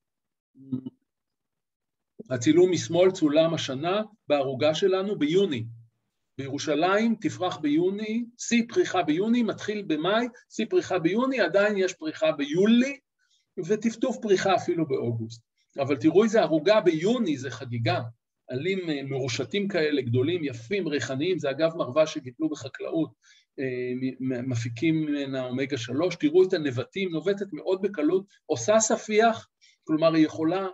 הצילום משמאל צולם השנה בערוגה שלנו ביוני. בירושלים תפרח ביוני, שיא פריחה ביוני, מתחיל במאי, שיא פריחה ביוני, עדיין יש פריחה ביולי, וטפטוף פריחה אפילו באוגוסט. אבל תראו איזה ערוגה ביוני, זה חגיגה. עלים מרושתים כאלה, גדולים, יפים, ריחניים, זה אגב מרווה שגידלו בחקלאות, מפיקים ממנה אומגה 3, תראו את הנבטים, נובטת מאוד בקלות, עושה ספיח, כלומר היא יכולה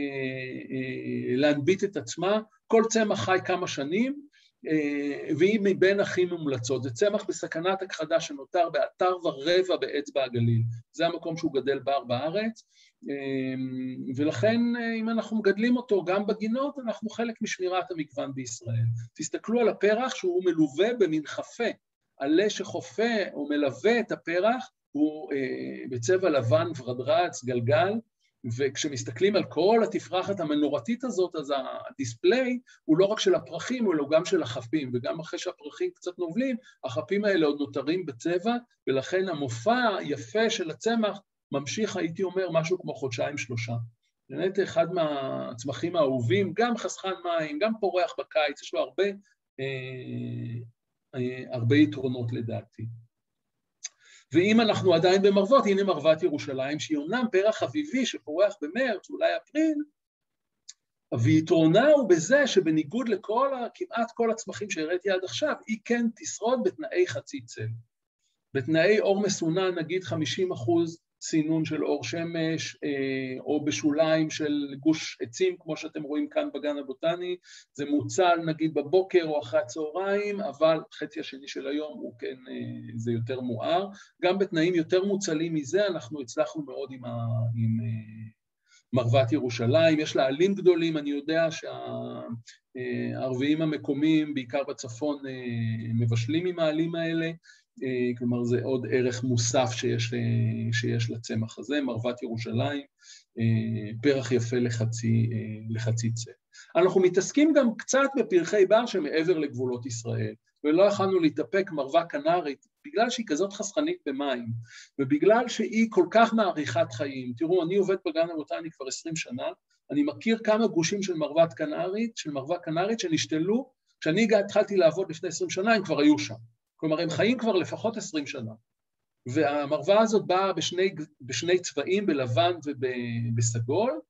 להנביט את עצמה, כל צמח חי כמה שנים, והיא מבין הכי מומלצות. זה צמח בסכנת הכחדה שנותר באתר ורבע באצבע הגליל. זה המקום שהוא גדל בר בארץ, ולכן אם אנחנו מגדלים אותו גם בגינות, אנחנו חלק משמירת המגוון בישראל. תסתכלו על הפרח שהוא מלווה במין חפה, עלה שחופה או מלווה את הפרח, הוא בצבע לבן ורדרץ, גלגל, וכשמסתכלים על כל התפרחת המנורתית הזאת, אז הדיספליי הוא לא רק של הפרחים, הוא גם של החפים, וגם אחרי שהפרחים קצת נובלים, החפים האלה עוד נותרים בצבע, ולכן המופע היפה של הצמח ממשיך, הייתי אומר, משהו כמו 2-3. באמת אחד מהצמחים האהובים, גם חסכן מים, גם פורח בקיץ, יש לו הרבה יתרונות לדעתי. ואם אנחנו עדיין במרוות, הנה מרוות ירושלים, שהיא אומנם פרח אביבי שפורח במרץ, אולי אפריל, ויתרונה הוא בזה שבניגוד כמעט כל הצמחים שהראיתי עד עכשיו, היא כן תשרוד בתנאי חצי צל. בתנאי אור מסונן, נגיד 50% סינון של אור שמש, או בשוליים של גוש עצים, כמו שאתם רואים כאן בגן הבוטני, זה מוצל נגיד בבוקר או אחרי הצהריים, אבל חצי השני של היום הוא כן, זה יותר מואר. גם בתנאים יותר מוצלים מזה, אנחנו הצלחנו מאוד מרוות ירושלים, יש לה עלים גדולים, אני יודע שהערביים המקומיים, בעיקר בצפון, מבשלים עם העלים האלה, כלומר זה עוד ערך מוסף שיש לצמח הזה, מרוות ירושלים, פרח יפה לחצי צל. אנחנו מתעסקים גם קצת בפרחי בר שמעבר לגבולות ישראל, ולא יכולנו להתאפק מרווה קנרית, בגלל שהיא כזאת חסכנית במים, ובגלל שהיא כל כך מעריכת חיים. תראו, אני עובד בגן הבוטני כבר 20 שנה, אני מכיר כמה גושים של מרווה קנרית שנשתלו, כשאני התחלתי לעבוד לפני 20 שנה, הם כבר היו שם. כלומר, הם חיים כבר לפחות 20 שנה. והמרווה הזאת באה בשני צבעים, בלבן ובסגול,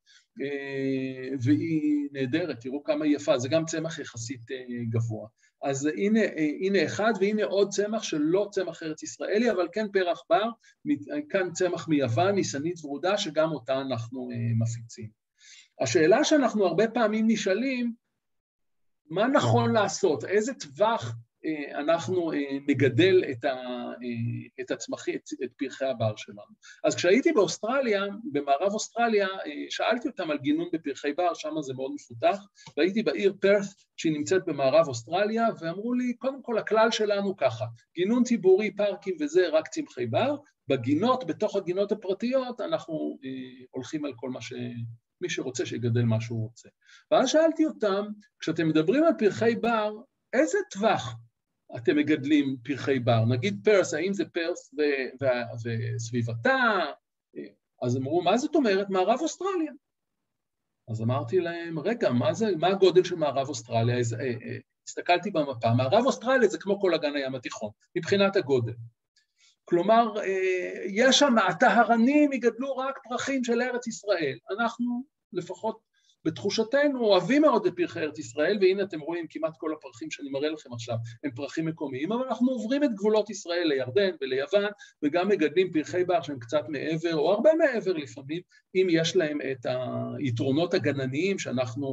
והיא נהדרת, תראו כמה היא יפה, זה גם צמח יחסית גבוה. אז הנה אחד, והנה עוד צמח שלא צמח ארץ ישראלי, אבל כן פרח בר, כאן צמח מיוון, ניסנית ורודה, שגם אותה אנחנו מפיצים. השאלה שאנחנו הרבה פעמים נשאלים, מה נכון לעשות? איזה טווח אנחנו נגדל את פרחי הבר שלנו. אז כשהייתי באוסטרליה, במערב אוסטרליה, שאלתי אותם על גינון בפרחי בר, שם זה מאוד מפותח, והייתי בעיר פרת, שהיא נמצאת במערב אוסטרליה, ואמרו לי, קודם כל הכלל שלנו ככה, גינון ציבורי, פארקים וזה, רק צמחי בר, בגינות, בתוך הגינות הפרטיות, אנחנו הולכים על כל מי שרוצה שיגדל מה שהוא רוצה. ואז שאלתי אותם, כשאתם מדברים על פרחי בר, איזה טווח אתם מגדלים פרחי בר? נגיד פרס, האם זה פרס וסביבתה? אז אמרו, מה זאת אומרת? מערב אוסטרליה. אז אמרתי להם, רגע, מה הגודל של מערב אוסטרליה? הסתכלתי במפה, מערב אוסטרליה זה כמו כל אגן הים התיכון, מבחינת הגודל. כלומר, יש שם, הטהרנים יגדלו רק פרחים של ארץ ישראל. אנחנו, לפחות בתחושתנו, אוהבים מאוד את פרחי ארץ ישראל, והנה אתם רואים כמעט כל הפרחים שאני מראה לכם עכשיו, הם פרחים מקומיים, אבל אנחנו עוברים את גבולות ישראל לירדן וליוון, וגם מגדלים פרחי בר שהם קצת מעבר, או הרבה מעבר לפעמים, אם יש להם את היתרונות הגנניים שאנחנו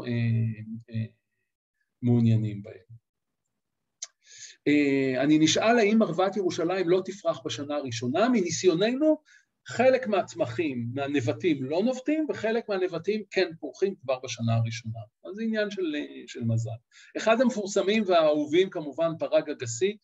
מעוניינים בהם. אני נשאל האם מרוות ירושלים לא תפרח בשנה הראשונה, מניסיוננו חלק מהצמחים, מהנבטים לא נובטים, וחלק מהנבטים כן פורחים כבר בשנה הראשונה. אז זה עניין של מזל. אחד המפורסמים והאהובים כמובן פרג אגסי,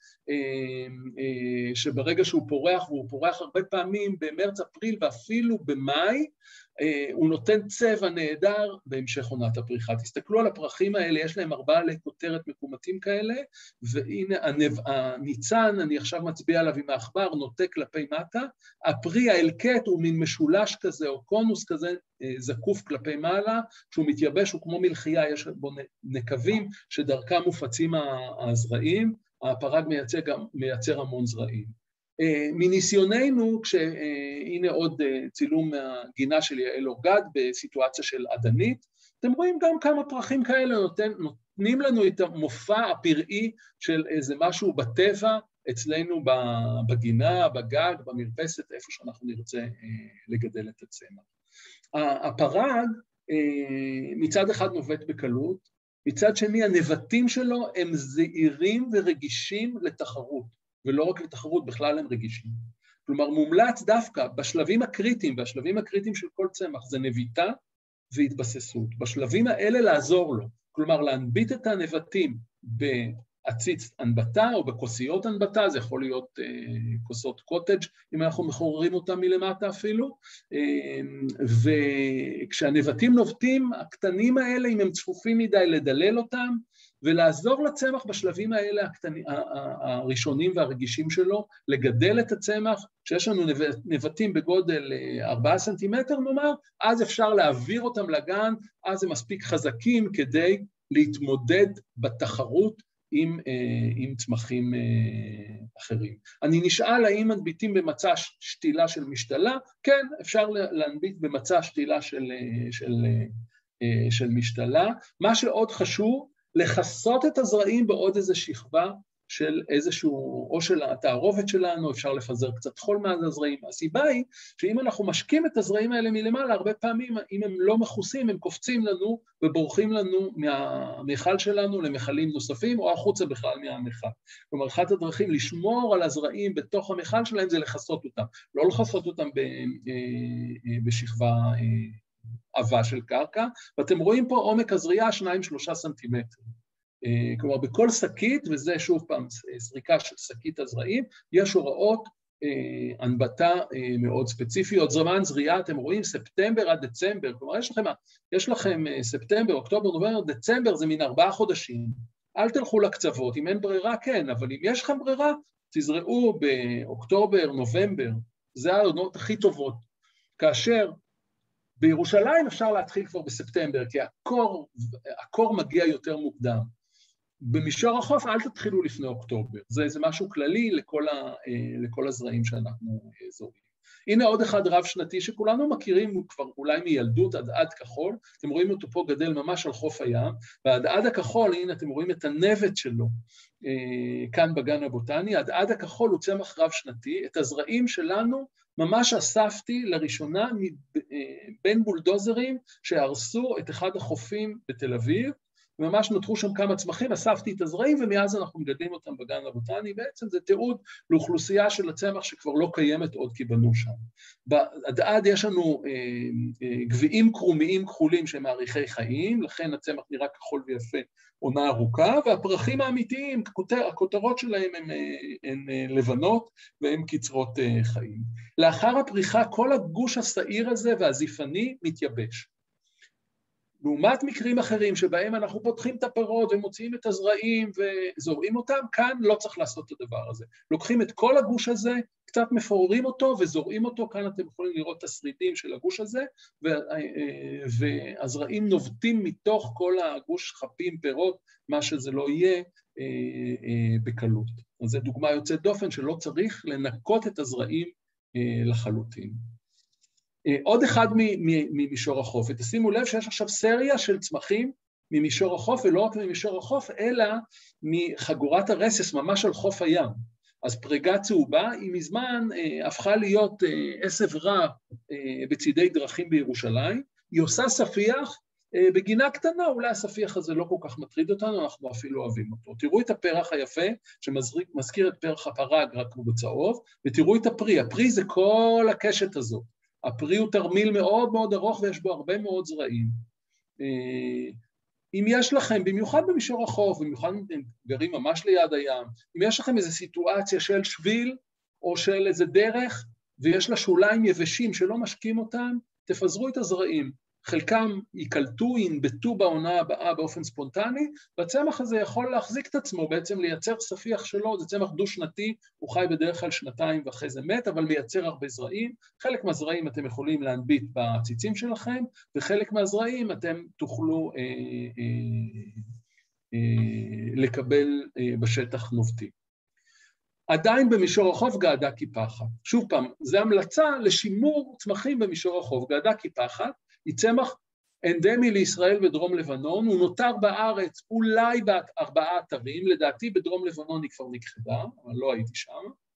שברגע שהוא פורח, והוא פורח הרבה פעמים במרץ, אפריל ואפילו במאי, הוא נותן צבע נהדר בהמשך עונת הפריחה. תסתכלו על הפרחים האלה, יש להם 4 עלי כותרת מקומטים כאלה, והנה הניצן, אני עכשיו מצביע עליו עם העכבר, נוטה כלפי מטה, הפרי האלקט הוא מין משולש כזה, או קונוס כזה, זקוף כלפי מעלה, כשהוא מתייבש הוא כמו מלחייה, יש בו נקבים שדרכם מופצים הזרעים, הפרג מייצר המון זרעים. מניסיוננו, כשהנה עוד צילום מהגינה של יעל אורגד בסיטואציה של עדנית, אתם רואים גם כמה פרחים כאלה נותנים לנו את המופע הפראי של איזה משהו בטבע, אצלנו בגינה, בגג, במרפסת, איפה שאנחנו נרצה לגדל את הצמח. הפרג מצד אחד נובט בקלות, מצד שני הנבטים שלו הם זהירים ורגישים לתחרות. ולא רק לתחרות, בכלל הם רגישים. כלומר, מומלץ דווקא בשלבים הקריטיים, והשלבים הקריטיים של כל צמח, זה נביטה והתבססות. בשלבים האלה לעזור לו, כלומר, להנביט את הנבטים בעציץ הנבטה או בכוסיות הנבטה, זה יכול להיות כוסות קוטג' אם אנחנו מחוררים אותם מלמטה אפילו, וכשהנבטים נובטים, הקטנים האלה, אם הם צפופים מדי, לדלל אותם, ולעזור לצמח בשלבים האלה הראשונים והרגישים שלו, לגדל את הצמח, כשיש לנו נבטים בגודל 4 סנטימטר נאמר, אז אפשר להעביר אותם לגן, אז הם מספיק חזקים כדי להתמודד בתחרות עם צמחים אחרים. אני נשאל האם מנביטים במצע שתילה של משתלה, כן, אפשר להנביט במצע שתילה של משתלה. מה שעוד חשוב, לחסות את הזרעים בעוד איזו שכבה של איזשהו, או של התערובת שלנו, אפשר לפזר קצת חול מעל הזרעים. הסיבה היא שאם אנחנו משקים את הזרעים האלה מלמעלה, הרבה פעמים, אם הם לא מכוסים, הם קופצים לנו ובורחים לנו מהמיכל שלנו למחלים נוספים, או החוצה בכלל מהמיכל. כלומר, אחת הדרכים לשמור על הזרעים בתוך המיכל שלהם זה לחסות אותם, לא לחסות אותם בשכבה עבה של קרקע, ואתם רואים פה עומק הזריעה 2-3 סנטימטר. כלומר, בכל שקית, וזה שוב פעם סריקה של שקית הזרעים, יש הוראות הנבטה מאוד ספציפיות. זמן זריעה, אתם רואים, ספטמבר עד דצמבר, כלומר, יש לכם ספטמבר, אוקטובר, נובמבר, דצמבר, זה מין 4 חודשים. אל תלכו לקצוות, אם אין ברירה, כן, אבל אם יש לכם ברירה, תזרעו באוקטובר, נובמבר, זה העונות הכי טובות. כאשר בירושלים אפשר להתחיל כבר בספטמבר, כי הקור מגיע יותר מוקדם. במישור החוף אל תתחילו לפני אוקטובר, זה משהו כללי לכל הזרעים שאנחנו זורעים. הנה עוד אחד רב שנתי שכולנו מכירים כבר אולי מילדות, עד כחול, אתם רואים אותו פה גדל ממש על חוף הים, ועד הכחול, הנה אתם רואים את הנבט שלו, כאן בגן הבוטני, עד הכחול הוא צמח רב שנתי, את הזרעים שלנו ממש אספתי לראשונה בין בולדוזרים שהרסו את אחד החופים בתל אביב, ממש נותחו שם כמה צמחים, אספתי את הזרעים, ומאז אנחנו מגדלים אותם בגן הבוטני, בעצם זה תיעוד לאוכלוסייה של הצמח שכבר לא קיימת עוד כי בנו שם. עד יש לנו גביעים קרומיים כחולים שהם מעריכי חיים, לכן הצמח נראה כחול ויפה עונה ארוכה, והפרחים האמיתיים, הכותרות שלהם הן לבנות והן קצרות חיים. לאחר הפריחה, כל הגוש השעיר הזה והזיפני מתייבש. לעומת מקרים אחרים שבהם אנחנו פותחים את הפירות ומוציאים את הזרעים וזורעים אותם, כאן לא צריך לעשות את הדבר הזה. לוקחים את כל הגוש הזה, קצת מפוררים אותו וזורעים אותו, כאן אתם יכולים לראות את השרידים של הגוש הזה, והזרעים נובטים מתוך כל הגוש חפים, פירות, מה שזה לא יהיה בקלות. אז זו דוגמה יוצאת דופן שלא צריך לנקות את הזרעים לחלוטין. עוד אחד ממישור החוף, ותשימו לב שיש עכשיו סריה של צמחים ממישור החוף, ולא רק ממישור החוף, אלא מחגורת הרסס, ממש על חוף הים. אז פריגה צהובה, היא מזמן הפכה להיות עשב רע בצידי דרכים בירושלים, היא עושה ספיח בגינה קטנה, אולי הספיח הזה לא כל כך מטריד אותנו, אנחנו אפילו אוהבים אותו. תראו את הפרח היפה, שמזכיר את פרח הפרג, רק הוא בצהוב, ותראו את הפרי, הפרי זה כל הקשת הזו. הפרי הוא תרמיל מאוד מאוד ארוך ויש בו הרבה מאוד זרעים. אם יש לכם, במיוחד במישור החוף, במיוחד אם גרים ממש ליד הים, אם יש לכם איזו סיטואציה של שביל או של איזה דרך, ויש לה שוליים יבשים שלא משקים אותם, תפזרו את הזרעים. חלקם יקלטו, ינבטו בעונה הבאה באופן ספונטני, והצמח הזה יכול להחזיק את עצמו, בעצם לייצר ספיח שלו, זה צמח דו-שנתי, הוא חי בדרך כלל 2 ואחרי זה מת, אבל מייצר הרבה זרעים. חלק מהזרעים אתם יכולים להנביט בציצים שלכם, וחלק מהזרעים אתם תוכלו לקבל בשטח נובטי. עדיין במישור החוף געדה קיפחת. שוב פעם, זו המלצה לשימור צמחים במישור החוף. געדה קיפחת, היא צמח אנדמי לישראל ודרום לבנון, הוא נותר בארץ אולי ב4 אתרים, לדעתי בדרום לבנון היא כבר נכחדה, אבל לא הייתי שם,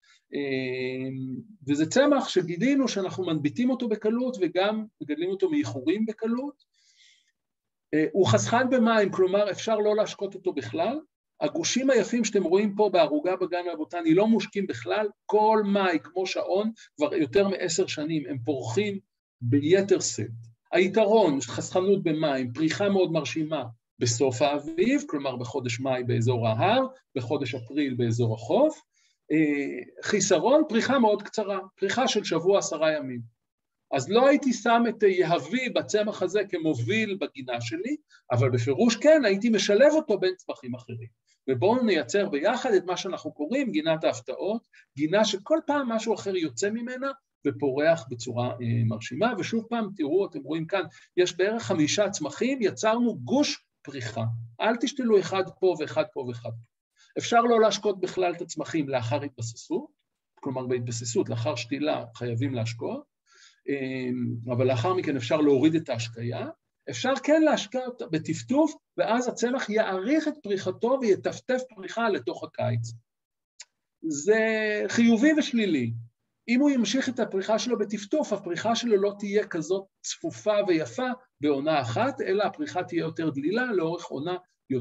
וזה צמח שגידינו שאנחנו מנביטים אותו בקלות וגם מגדלים אותו מאיחורים בקלות, הוא חסכן במים, כלומר אפשר לא להשקות אותו בכלל, הגושים היפים שאתם רואים פה בערוגה בגן הבוטני לא מושקים בכלל, כל מאי כמו שעון כבר יותר מ10 שנים הם פורחים ביתר שאת. היתרון, חסכנות במים, פריחה מאוד מרשימה בסוף האביב, כלומר בחודש מאי באזור ההר, בחודש אפריל באזור החוף, חיסרון, פריחה מאוד קצרה, פריחה של 10 ימים. אז לא הייתי שם את יהבי בצמח הזה כמוביל בגינה שלי, אבל בפירוש כן, הייתי משלב אותו בין צמחים אחרים. ובואו נייצר ביחד את מה שאנחנו קוראים גינת ההפתעות, גינה שכל פעם משהו אחר יוצא ממנה, ופורח בצורה מרשימה, ושוב פעם תראו, אתם רואים כאן, יש בערך 5 צמחים, יצרנו גוש פריחה. אל תשתלו אחד פה ואחד פה ואחד פה. אפשר לא להשקות בכלל את הצמחים לאחר התבססות, כלומר בהתבססות, לאחר שתילה חייבים להשקות, אבל לאחר מכן אפשר להוריד את ההשקיה, אפשר כן להשקות בטפטוף, ואז הצמח יעריך את פריחתו ויטפטף פריחה לתוך הקיץ. זה חיובי ושלילי. אם הוא ימשיך את הפריחה שלו בטפטוף, הפריחה שלו לא תהיה כזאת צפופה ויפה בעונה אחת, אלא הפריחה תהיה יותר דלילה לאורך עונה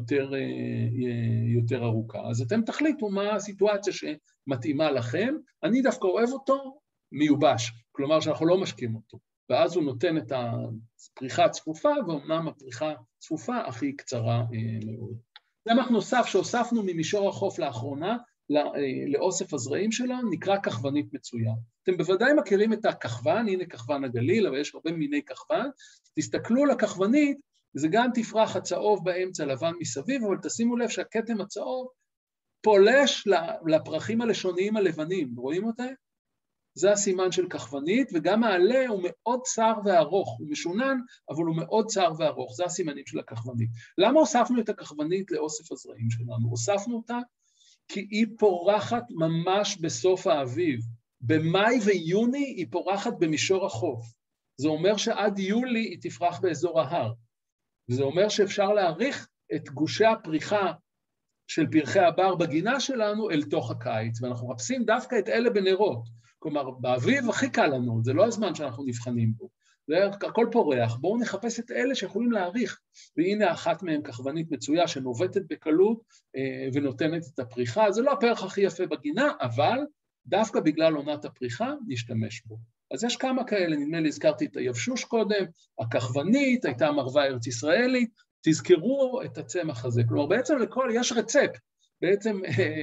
יותר ארוכה. אז אתם תחליטו מה הסיטואציה שמתאימה לכם. אני דווקא אוהב אותו מיובש, כלומר שאנחנו לא משקים אותו. ואז הוא נותן את הפריחה הצפופה, ואומנם הפריחה הצפופה הכי קצרה מאוד. צמח נוסף שהוספנו ממישור החוף לאחרונה, לאוסף הזרעים שלנו, נקרא כחוונית מצויה. אתם בוודאי מכירים את הכחוון, הנה כחוון הגליל, אבל יש הרבה מיני כחוון. תסתכלו לכחוונית, זה גם תפרח הצהוב באמצע, לבן מסביב, אבל תשימו לב שהכתם הצהוב פולש לפרחים הלשוניים הלבנים. רואים אותה? זה הסימן של כחוונית, וגם העלה הוא מאוד צר וארוך, הוא משונן, אבל הוא מאוד צר וארוך, זה הסימנים של הכחוונית. למה הוספנו את הכחוונית לאוסף הזרעים שלנו? הוספנו אותה כי היא פורחת ממש בסוף האביב. במאי ויוני היא פורחת במישור החוף. זה אומר שעד יולי היא תפרח באזור ההר. וזה אומר שאפשר להאריך את גושי הפריחה של פרחי הבר בגינה שלנו אל תוך הקיץ, ואנחנו מחפשים דווקא את אלה בנרות. כלומר, באביב הכי קל לנו, זה לא הזמן שאנחנו נבחנים בו. זה הכל פורח, בואו נחפש את אלה שיכולים להאריך. והנה אחת מהן כחוונית מצויה שנובטת בקלות ונותנת את הפריחה. זה לא הפרח הכי יפה בגינה, אבל דווקא בגלל עונת הפריחה נשתמש בו. אז יש כמה כאלה, נדמה לי, הזכרתי את היבשוש קודם, הכחוונית, הייתה מרווה ארץ ישראלית, תזכרו את הצמח הזה. כלומר, בעצם יש רצפט, בעצם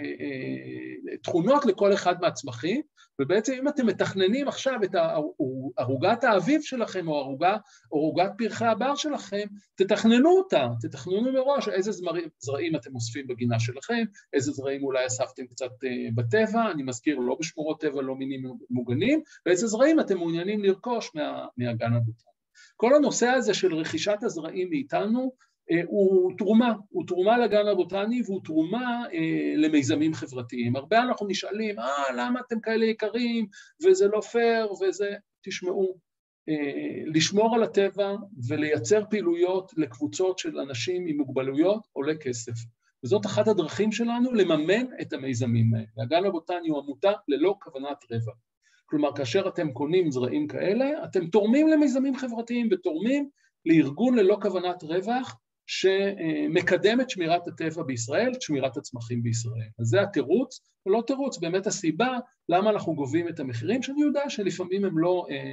תכונות לכל אחד מהצמחים, ובעצם אם אתם מתכננים עכשיו את ערוגת האביב שלכם, או ערוגת פרחי הבר שלכם, תתכננו אותה, תתכננו מראש איזה זרעים אתם אוספים בגינה שלכם, איזה זרעים אולי אספתם קצת בטבע, אני מזכיר לא בשמורות טבע, לא מינים מוגנים, ואיזה זרעים אתם מעוניינים לרכוש מהגן הבוטני. כל הנושא הזה של רכישת הזרעים מאיתנו, הוא תרומה לגן הבוטני, והוא תרומה למיזמים חברתיים. הרבה אנחנו נשאלים, למה אתם כאלה יקרים, וזה לא פייר, וזה, תשמעו, לשמור על הטבע ולייצר פעילויות לקבוצות של אנשים עם מוגבלויות עולה כסף. וזאת אחת הדרכים שלנו לממן את המיזמים האלה. הגן הבוטני הוא עמותה ללא כוונת רווח. כלומר, כאשר אתם קונים זרעים כאלה, אתם תורמים למיזמים חברתיים ותורמים לארגון ללא כוונת רווח, שמקדם את שמירת הטבע בישראל, את שמירת הצמחים בישראל. אז זה התירוץ, ולא תירוץ, באמת הסיבה למה אנחנו גובים את המחירים, שאני יודע שלפעמים הם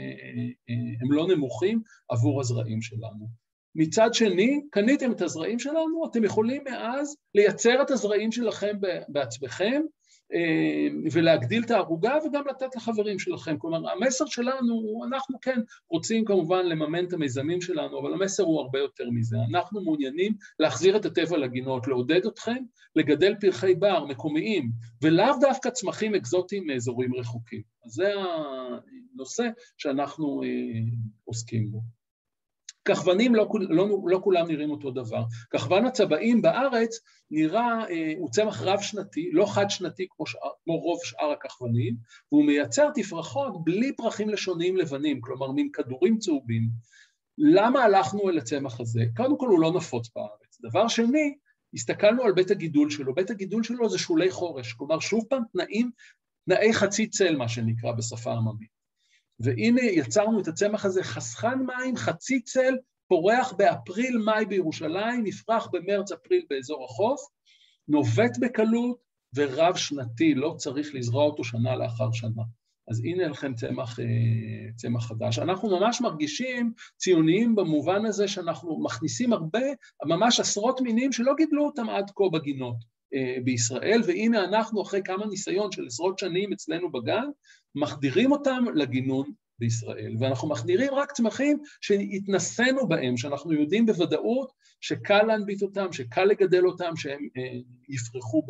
לא נמוכים עבור הזרעים שלנו. מצד שני, קניתם את הזרעים שלנו, אתם יכולים מאז לייצר את הזרעים שלכם בעצמכם, ולהגדיל את הערוגה וגם לתת לחברים שלכם. כלומר, המסר שלנו, אנחנו כן רוצים כמובן לממן את המיזמים שלנו, אבל המסר הוא הרבה יותר מזה. אנחנו מעוניינים להחזיר את הטבע לגינות, לעודד אתכם, לגדל פרחי בר מקומיים, ולאו דווקא צמחים אקזוטיים מאזורים רחוקים. אז זה הנושא שאנחנו עוסקים בו. כחוונים לא כולם נראים אותו דבר. כחוון הצבעים בארץ נראה, הוא צמח רב שנתי, לא חד שנתי כמו רוב שאר הכחוונים, והוא מייצר תפרחות בלי פרחים לשוניים לבנים, כלומר מין כדורים צהובים. למה הלכנו אל הצמח הזה? קודם כל הוא לא נפוץ בארץ. דבר שני, הסתכלנו על בית הגידול שלו. בית הגידול שלו זה שולי חורש, כלומר שוב פעם תנאי חצי צל, מה שנקרא בשפה העממית. והנה יצרנו את הצמח הזה, חסכן מים, חצי צל, פורח באפריל-מאי בירושלים, נפרח במרץ-אפריל באזור החוף, נובט בקלות ורב שנתי, לא צריך לזרוע אותו שנה לאחר שנה. אז הנה לכם צמח חדש. אנחנו ממש מרגישים ציוניים במובן הזה שאנחנו מכניסים הרבה, ממש עשרות מינים שלא גידלו אותם עד כה בגינות בישראל, והנה אנחנו אחרי כמה ניסיון של עשרות שנים אצלנו בגן, מחדירים אותם לגינון בישראל, ואנחנו מחדירים רק צמחים שהתנסינו בהם, שאנחנו יודעים בוודאות שקל להנביט אותם, שקל לגדל אותם, שהם יפרחו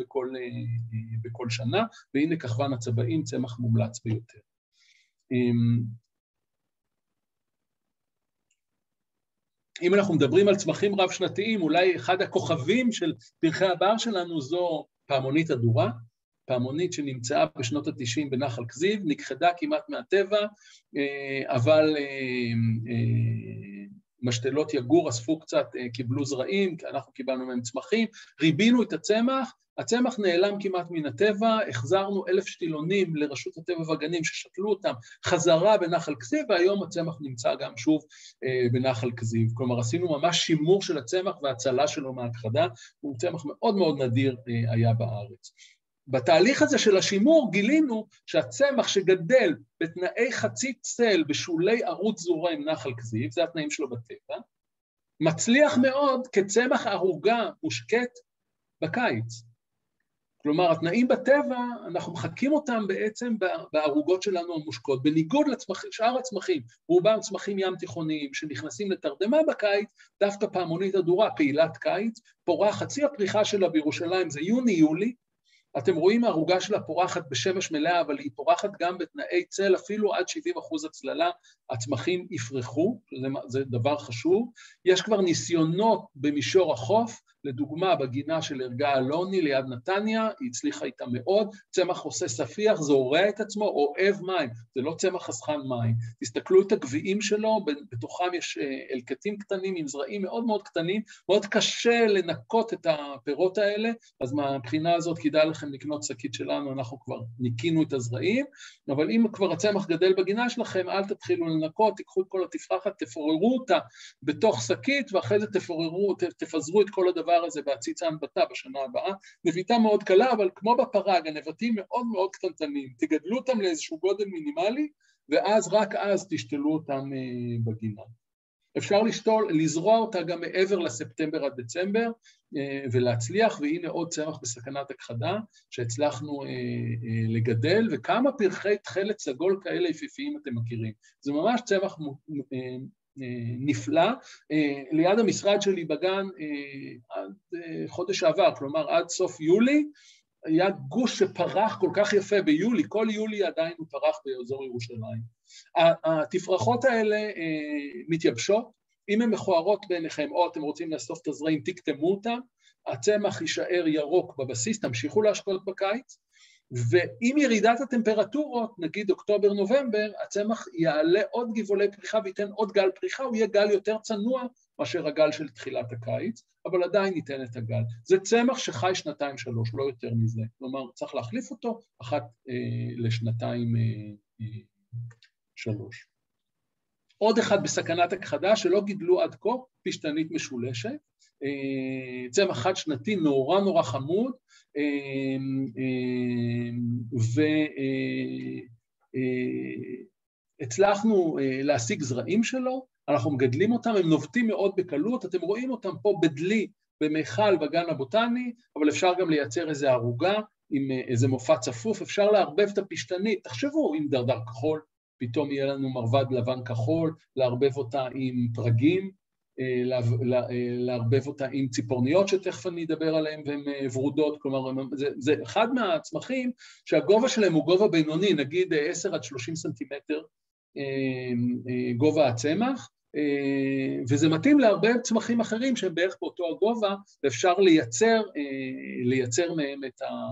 בכל שנה, והנה כחוון הצבעים, צמח מומלץ ביותר. אם אנחנו מדברים על צמחים רב שנתיים, אולי אחד הכוכבים של פרחי הבר שלנו זו פעמונית הדורה, פעמונית שנמצאה בשנות ה-90 בנחל כזיב, נכחדה כמעט מהטבע, אבל משתלות יגור אספו קצת, קיבלו זרעים, אנחנו קיבלנו מהם צמחים, ריבינו את הצמח, הצמח נעלם כמעט מן הטבע, החזרנו 1,000 שתילונים לרשות הטבע והגנים ששתלו אותם חזרה בנחל כזיב, והיום הצמח נמצא גם שוב בנחל כזיב. כלומר, עשינו ממש שימור של הצמח והצלה שלו מהכחדה, הוא צמח מאוד מאוד נדיר היה בארץ. בתהליך הזה של השימור גילינו שהצמח שגדל בתנאי חצי צל בשולי ערוץ זורם נחל כזיב, זה התנאים שלו בטבע, מצליח מאוד כצמח ערוגה מושקט בקיץ. כלומר, התנאים בטבע, אנחנו מחכים אותם בעצם בערוגות שלנו המושקות, בניגוד לשאר הצמחים, רובם צמחים ים תיכוניים שנכנסים לתרדמה בקיץ, דווקא פעמונית הדורה, פעילת קיץ, פורח, חצי הפריחה שלה בירושלים זה יוני-יולי, אתם רואים הערוגה שלה פורחת בשמש מלאה, אבל היא פורחת גם בתנאי צל, אפילו עד 70% הצללה, הצמחים יפרחו, זה דבר חשוב. יש כבר ניסיונות במישור החוף, לדוגמה בגינה של ערגה אלוני ליד נתניה, היא הצליחה איתה מאוד, צמח עושה ספיח, זורע את עצמו, אוהב מים, זה לא צמח חסכן מים. תסתכלו את הגביעים שלו, בתוכם יש אלקטים קטנים עם זרעים מאוד מאוד קטנים, מאוד קשה לנקות את הפירות האלה, אז מהבחינה הזאת כדאי לכם לקנות שקית שלנו, אנחנו כבר ניקינו את הזרעים, אבל אם כבר הצמח גדל בגינה שלכם, אל תתחילו לנקות, תיקחו את כל התפרחת, תפוררו אותה בתוך שקית, ואחרי זה תפזרו את כל הדבר הזה בעציץ ההנבטה בשנה הבאה. נביטה מאוד קלה, אבל כמו בפרג, הנבטים מאוד מאוד קטנטנים, תגדלו אותם לאיזשהו גודל מינימלי, ואז רק אז תשתלו אותם בגינה. אפשר לזרוע אותה גם מעבר לספטמבר עד דצמבר, ולהצליח, והנה עוד צמח בסכנת הכחדה, שהצלחנו לגדל, וכמה פרחי תכלת סגול כאלה יפיפיים אתם מכירים. זה ממש צמח נפלא. ליד המשרד שלי בגן עד חודש העבר, כלומר עד סוף יולי, היה גוש שפרח כל כך יפה ביולי, כל יולי עדיין הוא פרח באזור ירושלים. התפרחות האלה מתייבשות, אם הן מכוערות בעיניכם או אתם רוצים לאסוף את הזרעים, תקטמו אותם, הצמח יישאר ירוק בבסיס, תמשיכו להשקות בקיץ, ועם ירידת הטמפרטורות, נגיד אוקטובר-נובמבר, הצמח יעלה עוד גבעולי פריחה וייתן עוד גל פריחה, הוא יהיה גל יותר צנוע מאשר הגל של תחילת הקיץ, אבל עדיין ניתן את הגל. זה צמח שחי 2-3, לא יותר מזה. כלומר, צריך להחליף אותו 1 ל2-3. עוד אחד בסכנת הכחדה שלא גידלו עד כה, פשטנית משולשת, צמח חד שנתי נורא נורא חמוד, והצלחנו להשיג זרעים שלו, אנחנו מגדלים אותם, הם נובטים מאוד בקלות, אתם רואים אותם פה בדלי, במיכל בגן הבוטני, אבל אפשר גם לייצר איזו ערוגה עם איזה מופע צפוף, אפשר לערבב את הפשטנית, תחשבו עם דרדר כחול, פתאום יהיה לנו מרבד לבן כחול, לערבב אותה עם פרגים, לערבב אותה עם ציפורניות שתכף אני אדבר עליהן והן ורודות, כלומר זה אחד מהצמחים שהגובה שלהם הוא גובה בינוני, נגיד 10 עד 30 סנטימטר גובה הצמח, וזה מתאים להרבה צמחים אחרים שהם בערך באותו הגובה, ואפשר לייצר מהם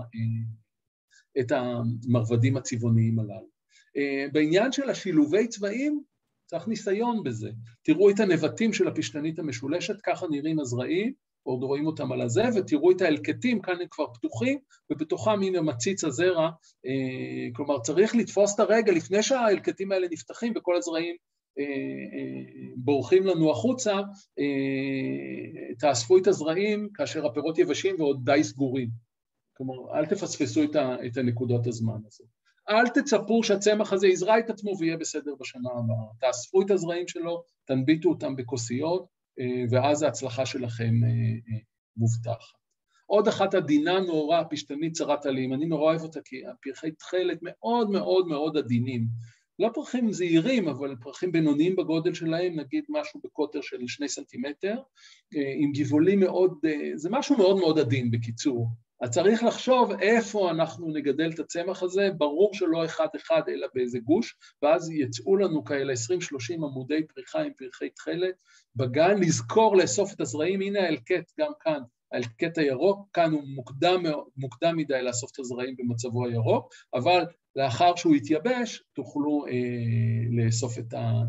את המרבדים הצבעוניים הללו. בעניין של השילובי צבעים, צריך ניסיון בזה. תראו את הנבטים של הפשטנית המשולשת, ככה נראים הזרעים, עוד רואים אותם על הזה, ותראו את האלקטים, כאן הם כבר פתוחים, ובתוכם הנה מציץ הזרע, כלומר צריך לתפוס את הרגע לפני שהאלקטים האלה נפתחים, וכל הזרעים בורחים לנו החוצה, תאספו את הזרעים כאשר הפירות יבשים ועוד די סגורים. כלומר, אל תפספסו את הנקודות הזמן הזה. אל תצפו שהצמח הזה יזרע את עצמו ויהיה בסדר בשנה הבאה. תאספו את הזרעים שלו, תנביטו אותם בכוסיות, ואז ההצלחה שלכם מובטחת. עוד אחת עדינה נורא, פשטנית צרת עלים, אני נורא אוהב אותה כי הפרחי תכלת מאוד מאוד מאוד עדינים. לא פרחים זעירים, אבל פרחים בינוניים בגודל שלהם, נגיד משהו בקוטר של 2 סנטימטר, עם גבעולים מאוד, זה משהו מאוד מאוד עדין בקיצור. אז צריך לחשוב איפה אנחנו נגדל את הצמח הזה, ברור שלא אחד-אחד אלא באיזה גוש, ואז יצאו לנו כאלה 20-30 עמודי פריחה עם פרחי תכלת, בגן נזכור לאסוף את הזרעים, הנה האלקט גם כאן, האלקט הירוק, כאן הוא מוקדם מדי לאסוף את הזרעים במצבו הירוק, אבל לאחר שהוא יתייבש, תוכלו לאסוף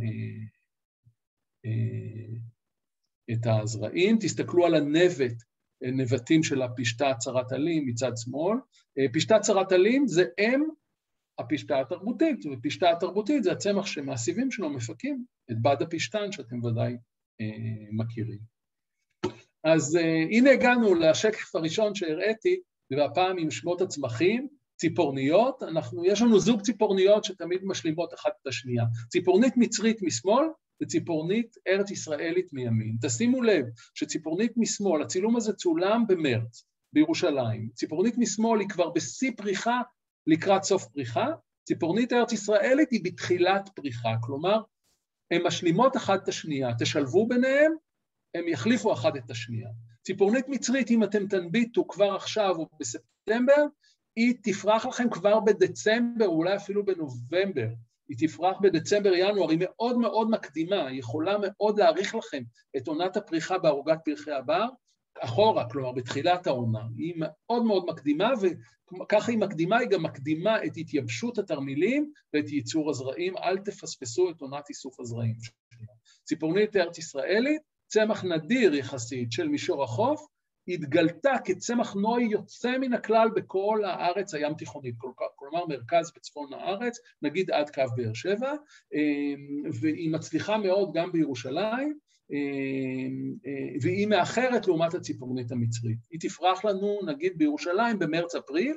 את הזרעים, תסתכלו על נבטים של הפשטה צרת עלים מצד שמאל. פשטה צרת עלים זה הפשטה התרבותית, ופשטה התרבותית זה הצמח שמהסיבים שלו מפקים את בד הפשטן שאתם ודאי מכירים. אז הנה הגענו לשקף הראשון שהראיתי, והפעם עם שמות הצמחים, ציפורניות, יש לנו זוג ציפורניות שתמיד משלימות אחת את השנייה. ציפורנית מצרית משמאל וציפורנית ארץ ישראלית מימין. תשימו לב שציפורנית משמאל, הצילום הזה צולם במרץ, בירושלים. ציפורנית משמאל היא כבר בשיא פריחה לקראת סוף פריחה, ציפורנית ארץ ישראלית היא בתחילת פריחה, כלומר, הן משלימות אחת את השנייה, תשלבו ביניהם, הם יחליפו אחת את השנייה. ציפורנית מצרית, אם אתם תנביטו כבר עכשיו או בספטמבר, היא תפרח לכם כבר בדצמבר, אולי אפילו בנובמבר. היא תפרח בדצמבר-ינואר, היא מאוד מאוד מקדימה, היא יכולה מאוד להאריך לכם את עונת הפריחה בערוגת פרחי הבר, אחורה, כלומר בתחילת העונה. היא מאוד מאוד מקדימה, וככה היא מקדימה, היא גם מקדימה את התייבשות התרמילים ואת ייצור הזרעים, אל תפספסו את עונת איסוף הזרעים. ציפורנית ארץ ישראלית, צמח נדיר יחסית של מישור החוף, התגלתה כצמח נוי יוצא מן הכלל בכל הארץ הים תיכונית, כלומר מרכז וצפון הארץ, נגיד עד קו באר שבע, והיא מצליחה מאוד גם בירושלים, והיא מאחרת לעומת הציפורנית המצרית. היא תפרח לנו, נגיד בירושלים, במרץ-אפריל,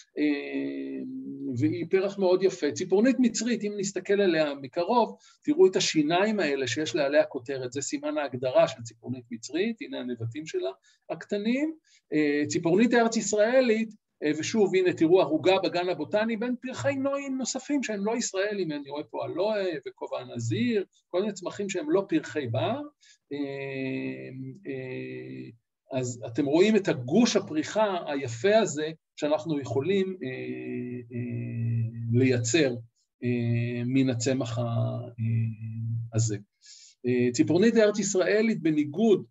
והיא פרח מאוד יפה. ציפורנית מצרית, אם נסתכל עליה מקרוב, תראו את השיניים האלה שיש לה עליה כותרת, זה סימן ההגדרה של ציפורנית מצרית, הנה הנבטים שלה הקטנים. ציפורנית ארץ ישראלית, ושוב, הנה תראו ערוגה בגן הבוטני, בין פרחי נויים נוספים שהם לא ישראלים, אני רואה פה אלוה וכובע נזיר, כל מיני צמחים שהם לא פרחי בר, אז אתם רואים את הגוש הפריחה היפה הזה, שאנחנו יכולים לייצר מן הצמח הזה. ציפורנית ארץ ישראלית, בניגוד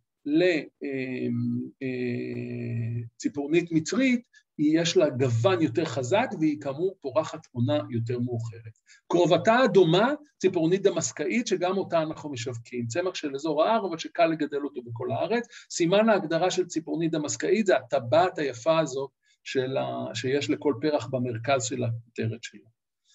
לציפורנית מצרית, יש לה גוון יותר חזק, והיא כאמור פורחת עונה יותר מאוחרת. קרובתה הדומה, ציפורנית דמסקאית, שגם אותה אנחנו משווקים. צמח של אזור ההר, אבל שקל לגדל אותו בכל הארץ. סימן ההגדרה של ציפורנית דמסקאית, זה הטבעת היפה הזאת, שיש לכל פרח במרכז של הכותרת שלו.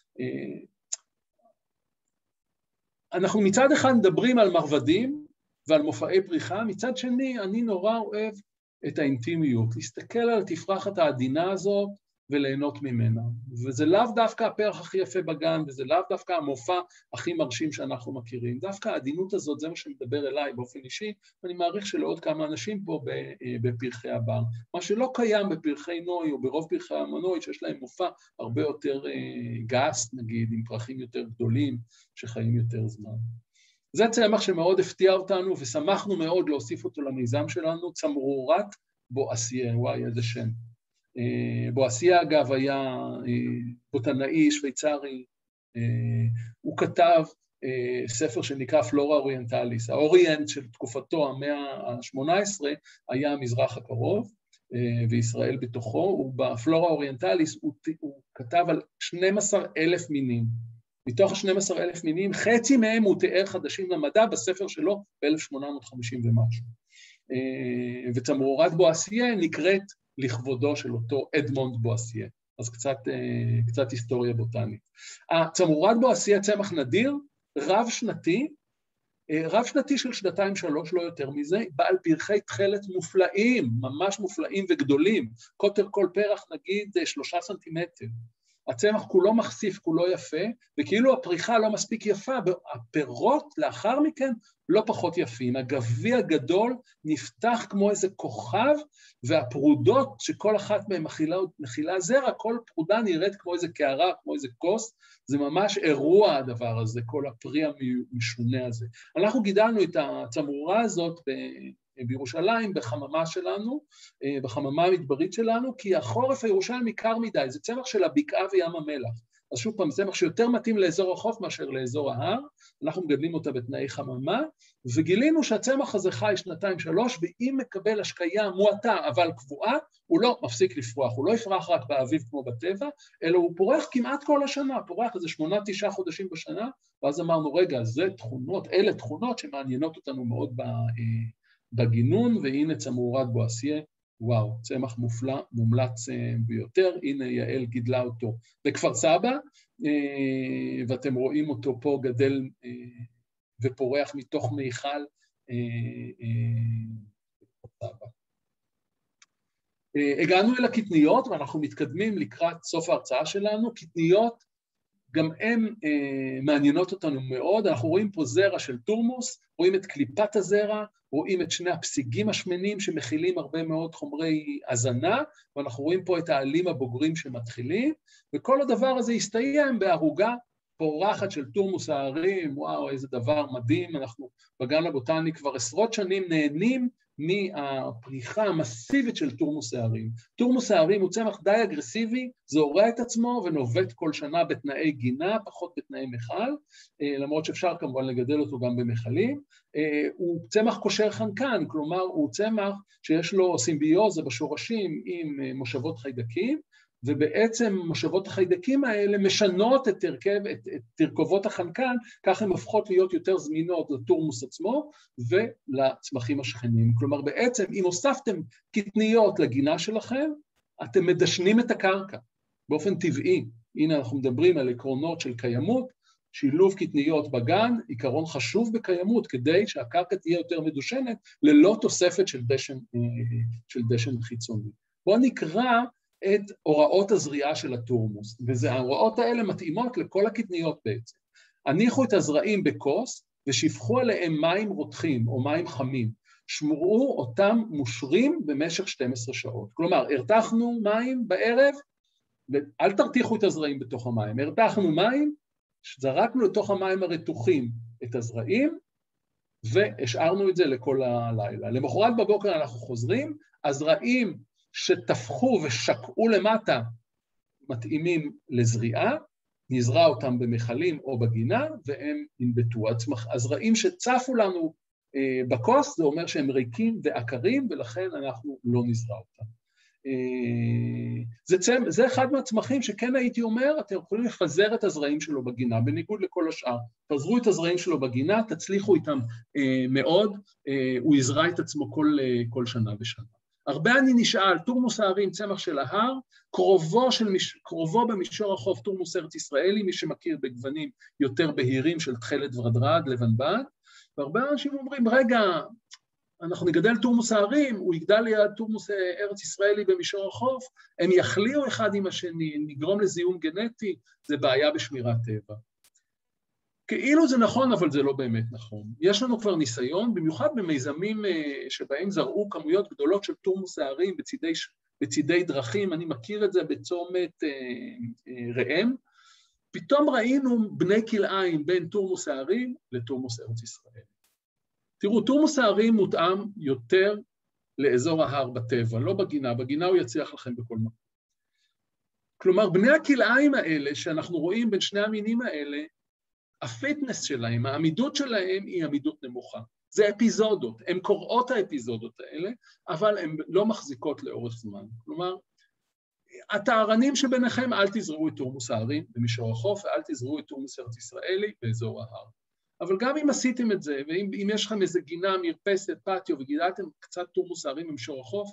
אנחנו מצד אחד מדברים על מרבדים ועל מופעי פריחה, מצד שני אני נורא אוהב את האינטימיות, להסתכל על התפרחת העדינה הזאת וליהנות ממנה. וזה לאו דווקא הפרח הכי יפה בגן, וזה לאו דווקא המופע הכי מרשים שאנחנו מכירים. דווקא העדינות הזאת, זה מה שמדבר אליי באופן אישי, ואני מעריך שלעוד כמה אנשים פה בפרחי הבר. מה שלא קיים בפרחי נוי, או ברוב פרחי המנוי, שיש להם מופע הרבה יותר גס, נגיד, עם פרחים יותר גדולים, שחיים יותר זמן. זה צמח שמאוד הפתיע אותנו, ושמחנו מאוד להוסיף אותו למיזם שלנו, צמרורת בואסיה, וואי, איזה שם. בואסיה, אגב, היה בוטנאי שוויצרי, הוא כתב ספר שנקרא פלורה אוריינטליס. האוריינט של תקופתו, המאה ה-18, היה המזרח הקרוב, וישראל בתוכו, ובפלורה אוריינטליס הוא כתב על 12,000 מינים. מתוך 12,000 מינים, חצי מהם הוא תיאר חדשים למדע בספר שלו ב-1850 ומשהו. וצמרורת בואסיה נקראת לכבודו של אותו אדמונד בואסיה. אז קצת היסטוריה בוטנית. הצמרורת בואסיה צמח נדיר, רב-שנתי של 2-3, לא יותר מזה, בעל פרחי תכלת מופלאים, ממש מופלאים וגדולים, קוטר כל פרח נגיד 3 סנטימטר. הצמח כולו מחשיף, כולו יפה, וכאילו הפריחה לא מספיק יפה, הפירות לאחר מכן לא פחות יפים. הגביע הגדול נפתח כמו איזה כוכב, והפרודות שכל אחת מהן מכילה זרע, כל פרודה נראית כמו איזה קערה, כמו איזה כוס, זה ממש אירוע הדבר הזה, כל הפרי המשונה הזה. אנחנו גידלנו את הצמרורה הזאת בירושלים, בחממה שלנו, בחממה המדברית שלנו, כי החורף הירושלמי קר מדי, זה צמח של הבקעה וים המלח. אז שוב פעם, צמח שיותר מתאים לאזור החוף מאשר לאזור ההר, אנחנו מגדלים אותה בתנאי חממה, וגילינו שהצמח הזה חי 2-3, ואם מקבל השקיה מועטה אבל קבועה, הוא לא מפסיק לפרוח, הוא לא יפרח רק באביב כמו בטבע, אלא הוא פורח כמעט כל השנה, פורח איזה 8-9 חודשים בשנה, ואז אמרנו, רגע, אלה תכונות שמעניינות אותנו מאוד בגינון, והנה צמרורת בואסיה, וואו, צמח מופלא, מומלץ ביותר, הנה יעל גידלה אותו בכפר סבא, ואתם רואים אותו פה גדל ופורח מתוך מיכל בכפר סבא. הגענו אל הקטניות, ואנחנו מתקדמים לקראת סוף ההרצאה שלנו. קטניות, גם הן מעניינות אותנו מאוד. אנחנו רואים פה זרע של תורמוס, רואים את קליפת הזרע, רואים את שני הפסיגים השמנים שמכילים הרבה מאוד חומרי הזנה, ואנחנו רואים פה את העלים הבוגרים שמתחילים, וכל הדבר הזה הסתיים בערוגה פורחת של תורמוס הערים. וואו, איזה דבר מדהים. אנחנו בגן הבוטני כבר עשרות שנים נהנים מהפריחה המסיבית של תורמוס הערים. תורמוס הערים הוא צמח די אגרסיבי, זורע את עצמו ונובט כל שנה בתנאי גינה, פחות בתנאי מחל, למרות שאפשר כמובן לגדל אותו גם במחלים. הוא צמח קושר חנקן, כלומר הוא צמח שיש לו סימביוזה בשורשים עם מושבות חיידקים, ובעצם מושבות החיידקים האלה משנות את תרכובות החנקן, כך הן הופכות להיות יותר זמינות לתורמוס עצמו ולצמחים השכנים. כלומר, בעצם אם הוספתם קטניות לגינה שלכם, אתם מדשנים את הקרקע באופן טבעי. הנה אנחנו מדברים על עקרונות של קיימות, שילוב קטניות בגן, עיקרון חשוב בקיימות, כדי שהקרקע תהיה יותר מדושנת, ללא תוספת של דשן חיצוני. בואו נקרא את הוראות הזריעה של התורמוס, וההוראות האלה מתאימות לכל הקטניות בעצם. הניחו את הזרעים בכוס, ושפכו עליהם מים רותחים או מים חמים. שמרו אותם מושרים במשך 12 שעות. כלומר, הרתחנו מים בערב, ואל תרתיחו את הזרעים בתוך המים. הרתחנו מים, זרקנו לתוך המים הרתוחים את הזרעים, והשארנו את זה לכל הלילה. למחרת בבוקר אנחנו חוזרים, הזרעים שטפחו ושקעו למטה מתאימים לזריעה, נזרע אותם במחלים או בגינה, והם ינבטו. הזרעים שצפו לנו בכוס, זה אומר שהם ריקים ועקרים, ולכן אנחנו לא נזרע אותם. זה אחד מהצמחים שכן הייתי אומר, אתם יכולים לפזר את הזרעים שלו בגינה, בניגוד לכל השאר. פזרו את הזרעים שלו בגינה, תצליחו איתם מאוד, הוא יזרע את עצמו כל שנה ושנה. הרבה אני נשאל, תורמוס הערים, צמח של ההר, קרובו במישור החוף תורמוס ארץ ישראלי, מי שמכיר בגוונים יותר בהירים של תכלת ורדרד, לבן בד, והרבה אנשים אומרים, רגע, אנחנו נגדל תורמוס הערים, הוא יגדל ליד תורמוס ארץ ישראלי במישור החוף, הם יחליאו אחד עם השני, נגרום לזיהום גנטי, זה בעיה בשמירת טבע. כאילו זה נכון, אבל זה לא באמת נכון. יש לנו כבר ניסיון, במיוחד במיזמים שבהם זרעו כמויות גדולות של תורמוס הערים בצידי דרכים, אני מכיר את זה בצומת ראם, פתאום ראינו בני כלאיים בין תורמוס הערים לתורמוס ארץ ישראל. תראו, תורמוס הערים מותאם יותר לאזור ההר בטבע, לא בגינה, בגינה הוא יצליח לכם בכל מקום. כלומר, בני הכלאיים האלה שאנחנו רואים בין שני המינים האלה, הפיטנס שלהם, העמידות שלהם היא עמידות נמוכה. זה אפיזודות, הן קוראות האפיזודות האלה, אבל הן לא מחזיקות לאורך זמן. כלומר, הטהרנים שביניכם, אל תזרעו את תורמוס הערים במישור החוף, ואל תזרעו את תורמוס ארץ ישראלי באזור ההר. אבל גם אם עשיתם את זה, ואם יש לכם איזה גינה, מרפסת, פטיו, וגידלתם קצת תורמוס הערים במישור החוף,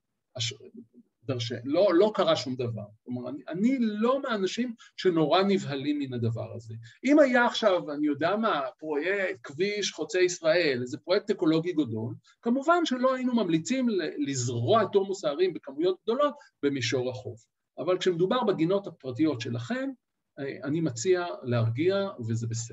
לא קרה שום דבר. כלומר, אני לא מהאנשים שנורא נבהלים מן הדבר הזה. אם היה עכשיו, אני יודע מה, פרויקט כביש חוצה ישראל, איזה פרויקט אקולוגי גדול, כמובן שלא היינו ממליצים לזרוע את תורמוס הערים בכמויות גדולות במישור החוף. אבל כשמדובר בגינות הפרטיות שלכם, אני מציע להרגיע, וזה בסדר.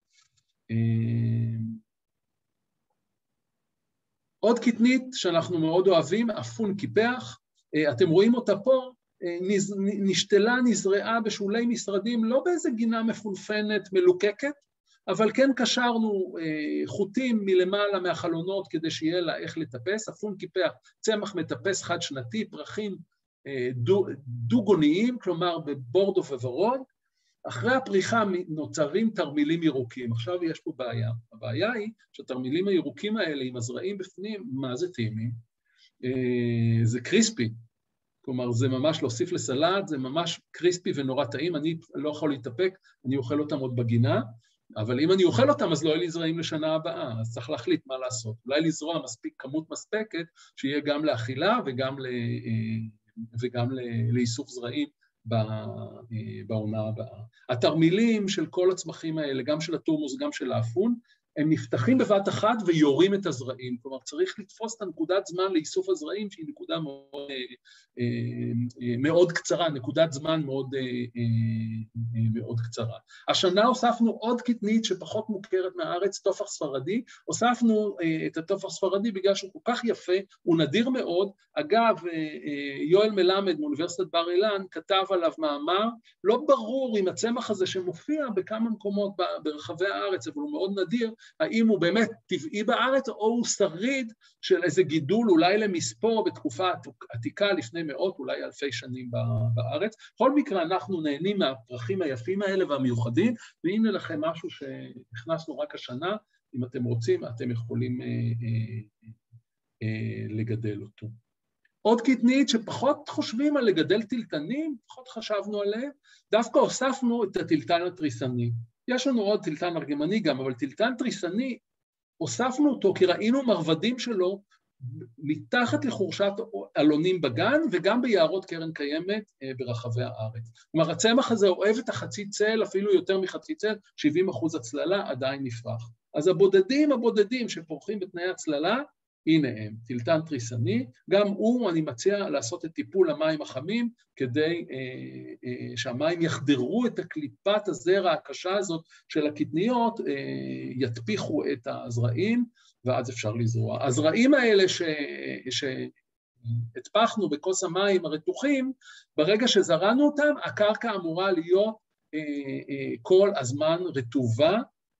עוד קטנית שאנחנו מאוד אוהבים, אפון קיפח, אתם רואים אותה פה, נשתלה, נזרעה בשולי משרדים, לא באיזה גינה מפונפנת, מלוקקת, אבל כן קשרנו חוטים מלמעלה מהחלונות כדי שיהיה לה איך לטפס, אפון קיפח, צמח מטפס חד שנתי, פרחים דו-גוניים, כלומר בבורדו וורוד, אחרי הפריחה נוצרים תרמילים ירוקים. עכשיו יש פה בעיה. הבעיה היא שהתרמילים הירוקים האלה עם הזרעים בפנים, מה זה טעימים? זה קריספי. כלומר, זה ממש להוסיף לסלט, זה ממש קריספי ונורא טעים. אני לא יכול להתאפק, אני אוכל אותם עוד בגינה, אבל אם אני אוכל אותם, אז לא יהיה לי זרעים לשנה הבאה, אז צריך להחליט מה לעשות. אולי לזרוע כמות מספקת, שיהיה גם לאכילה וגם לאיסוף זרעים, בעונה הבאה. התרמילים של כל הצמחים האלה, גם של התורמוס, גם של האפון, הם נפתחים בבת אחת ויורים את הזרעים. כלומר, צריך לתפוס את הנקודת זמן לאיסוף הזרעים, שהיא נקודה מאוד קצרה, נקודת זמן מאוד קצרה. השנה הוספנו עוד קטנית שפחות מוכרת מהארץ, תופח ספרדי. הוספנו את התופח ספרדי בגלל שהוא כל כך יפה, הוא נדיר מאוד. אגב, יואל מלמד מאוניברסיטת בר אילן כתב עליו מאמר, לא ברור אם הצמח הזה שמופיע בכמה מקומות ברחבי הארץ, אבל הוא מאוד נדיר, האם הוא באמת טבעי בארץ, או הוא שריד של איזה גידול אולי למספור בתקופה עתיקה לפני מאות, אולי אלפי שנים בארץ. בכל מקרה, אנחנו נהנים מהפרחים היפים האלה והמיוחדים, והנה לכם משהו שהכנסנו רק השנה, אם אתם רוצים, אתם יכולים לגדל אותו. עוד קטנית שפחות חושבים על לגדל טלטנים, פחות חשבנו עליהם, דווקא הוספנו את הטלטן התריסני. יש לנו עוד טלטן ארגמני גם, אבל טלטן תריסני, הוספנו אותו כי ראינו מרבדים שלו מתחת לחורשת אלונים בגן, וגם ביערות קרן קיימת ברחבי הארץ. כלומר, הצמח הזה אוהב את החצי צל, אפילו יותר מחצי צל, 70% הצללה עדיין נפרח. אז הבודדים שפורחים בתנאי הצללה, הנה הם, טלטן תריסני, גם הוא אני מציע לעשות את טיפול המים החמים, כדי שהמים יחדרו את הקליפת הזרע הקשה הזאת של הקטניות, יטפיחו את הזרעים, ואז אפשר לזרוע. הזרעים האלה שהטפחנו בכוס המים הרתוחים, ברגע שזרענו אותם, הקרקע אמורה להיות כל הזמן רטובה,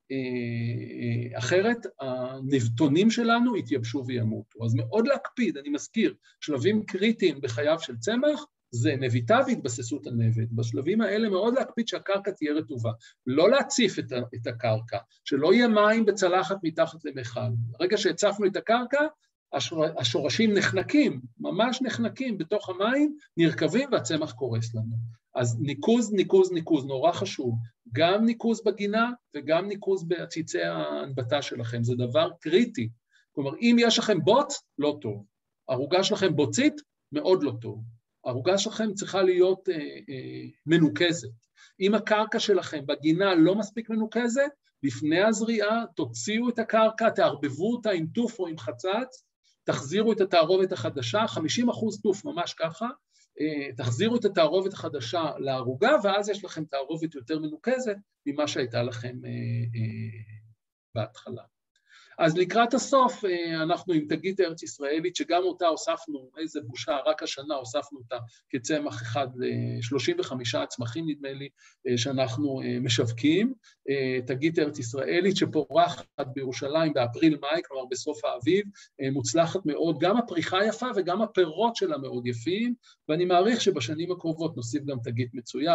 אחרת הנבטונים שלנו יתייבשו וימותו. אז מאוד להקפיד, אני מזכיר, שלבים קריטיים בחייו של צמח, זה נביטה והתבססות הנבט. בשלבים האלה מאוד להקפיד שהקרקע תהיה רטובה. לא להציף את הקרקע, שלא יהיה מים בצלחת מתחת למכל. ברגע שהצפנו את הקרקע, השורשים נחנקים, ממש נחנקים בתוך המים, נרכבים והצמח קורס לנו. אז ניקוז, נורא חשוב. גם ניקוז בגינה וגם ניקוז בעציצי ההנבטה שלכם. זה דבר קריטי. כלומר, אם יש לכם בוץ, לא טוב. הערוגה שלכם בוצית, מאוד לא טוב. הערוגה שלכם צריכה להיות מנוקזת. אם הקרקע שלכם בגינה לא מספיק מנוקזת, לפני הזריעה תוציאו את הקרקע, תערבבו אותה עם טוף או עם חצץ, תחזירו את התערובת החדשה, 50% טוף ממש ככה, תחזירו את התערובת החדשה לערוגה, ואז יש לכם תערובת יותר מנוקזת ממה שהייתה לכם בהתחלה. אז לקראת הסוף אנחנו עם תגית ארץ ישראלית, שגם אותה הוספנו, איזה בושה, רק השנה הוספנו אותה כצמח אחד ל-35 צמחים נדמה לי, שאנחנו משווקים, תגית ארץ ישראלית שפורחת בירושלים באפריל-מאי, כלומר בסוף האביב, מוצלחת מאוד, גם הפריחה יפה וגם הפירות שלה מאוד יפים, ואני מעריך שבשנים הקרובות נוסיף גם תגית מצויה,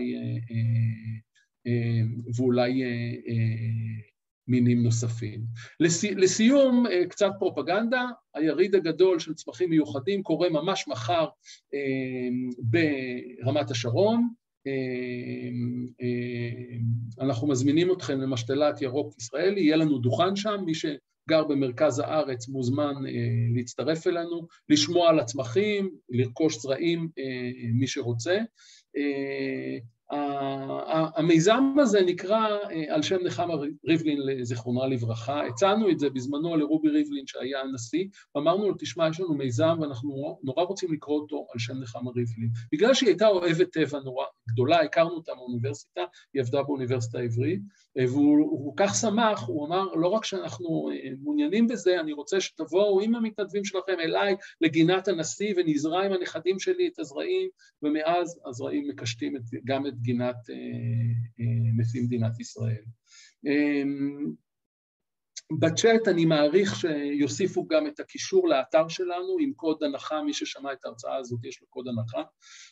ואולי מינים נוספים. לסיום, קצת פרופגנדה, היריד הגדול של צמחים מיוחדים קורה ממש מחר ברמת השרון. אנחנו מזמינים אתכם למשתלת ירוק ישראלי, יהיה לנו דוכן שם, מי שגר במרכז הארץ מוזמן להצטרף אלינו, לשמוע על הצמחים, לרכוש זרעים מי שרוצה. המיזם הזה נקרא על שם נחמה ריבלין לזיכרונה לברכה, הצענו את זה בזמנו לרובי ריבלין שהיה הנשיא, ואמרנו לו תשמע יש לנו מיזם ואנחנו נורא רוצים לקרוא אותו על שם נחמה ריבלין, בגלל שהיא הייתה אוהבת טבע נורא גדולה, הכרנו אותה באוניברסיטה, היא עבדה באוניברסיטה העברית, והוא כך שמח, הוא אמר לא רק שאנחנו מעוניינים בזה, אני רוצה שתבואו עם המתנדבים שלכם אליי לגינת הנשיא ונזרע עם הנכדים שלי את הזרעים, ומאז הזרעים מקשטים גם את גינת נשיא מדינת ישראל. בצ'אט אני מעריך שיוסיפו גם את הקישור לאתר שלנו עם קוד הנחה, מי ששמע את ההרצאה הזאת יש לו קוד הנחה.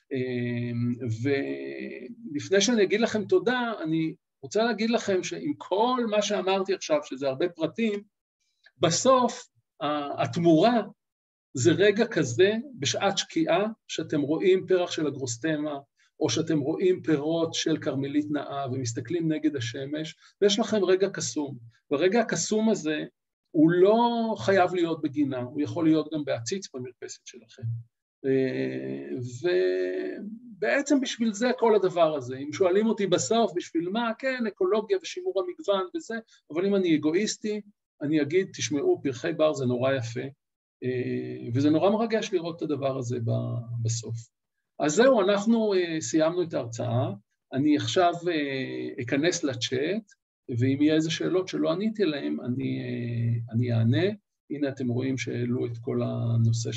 ולפני שאני אגיד לכם תודה, אני רוצה להגיד לכם שעם כל מה שאמרתי עכשיו, שזה הרבה פרטים, בסוף התמורה זה רגע כזה בשעת שקיעה, שאתם רואים פרח של אגרוסטמה, או שאתם רואים פירות של קרמלית נאה ומסתכלים נגד השמש, ויש לכם רגע קסום. ברגע הקסום הזה הוא לא חייב להיות בגינה, הוא יכול להיות גם בעציץ במרפסת שלכם. בעצם בשביל זה כל הדבר הזה. אם שואלים אותי בסוף, בשביל מה? כן, אקולוגיה ושימור המגוון וזה, אבל אם אני אגואיסטי, אני אגיד, תשמעו, פרחי בר זה נורא יפה, וזה נורא מרגש לראות את הדבר הזה בסוף. אז זהו, אנחנו סיימנו את ההרצאה, אני עכשיו אכנס לצ'אט, ואם יהיה איזה שאלות שלא עניתי להם, אני אענה. הנה אתם רואים שהעלו את כל הנושא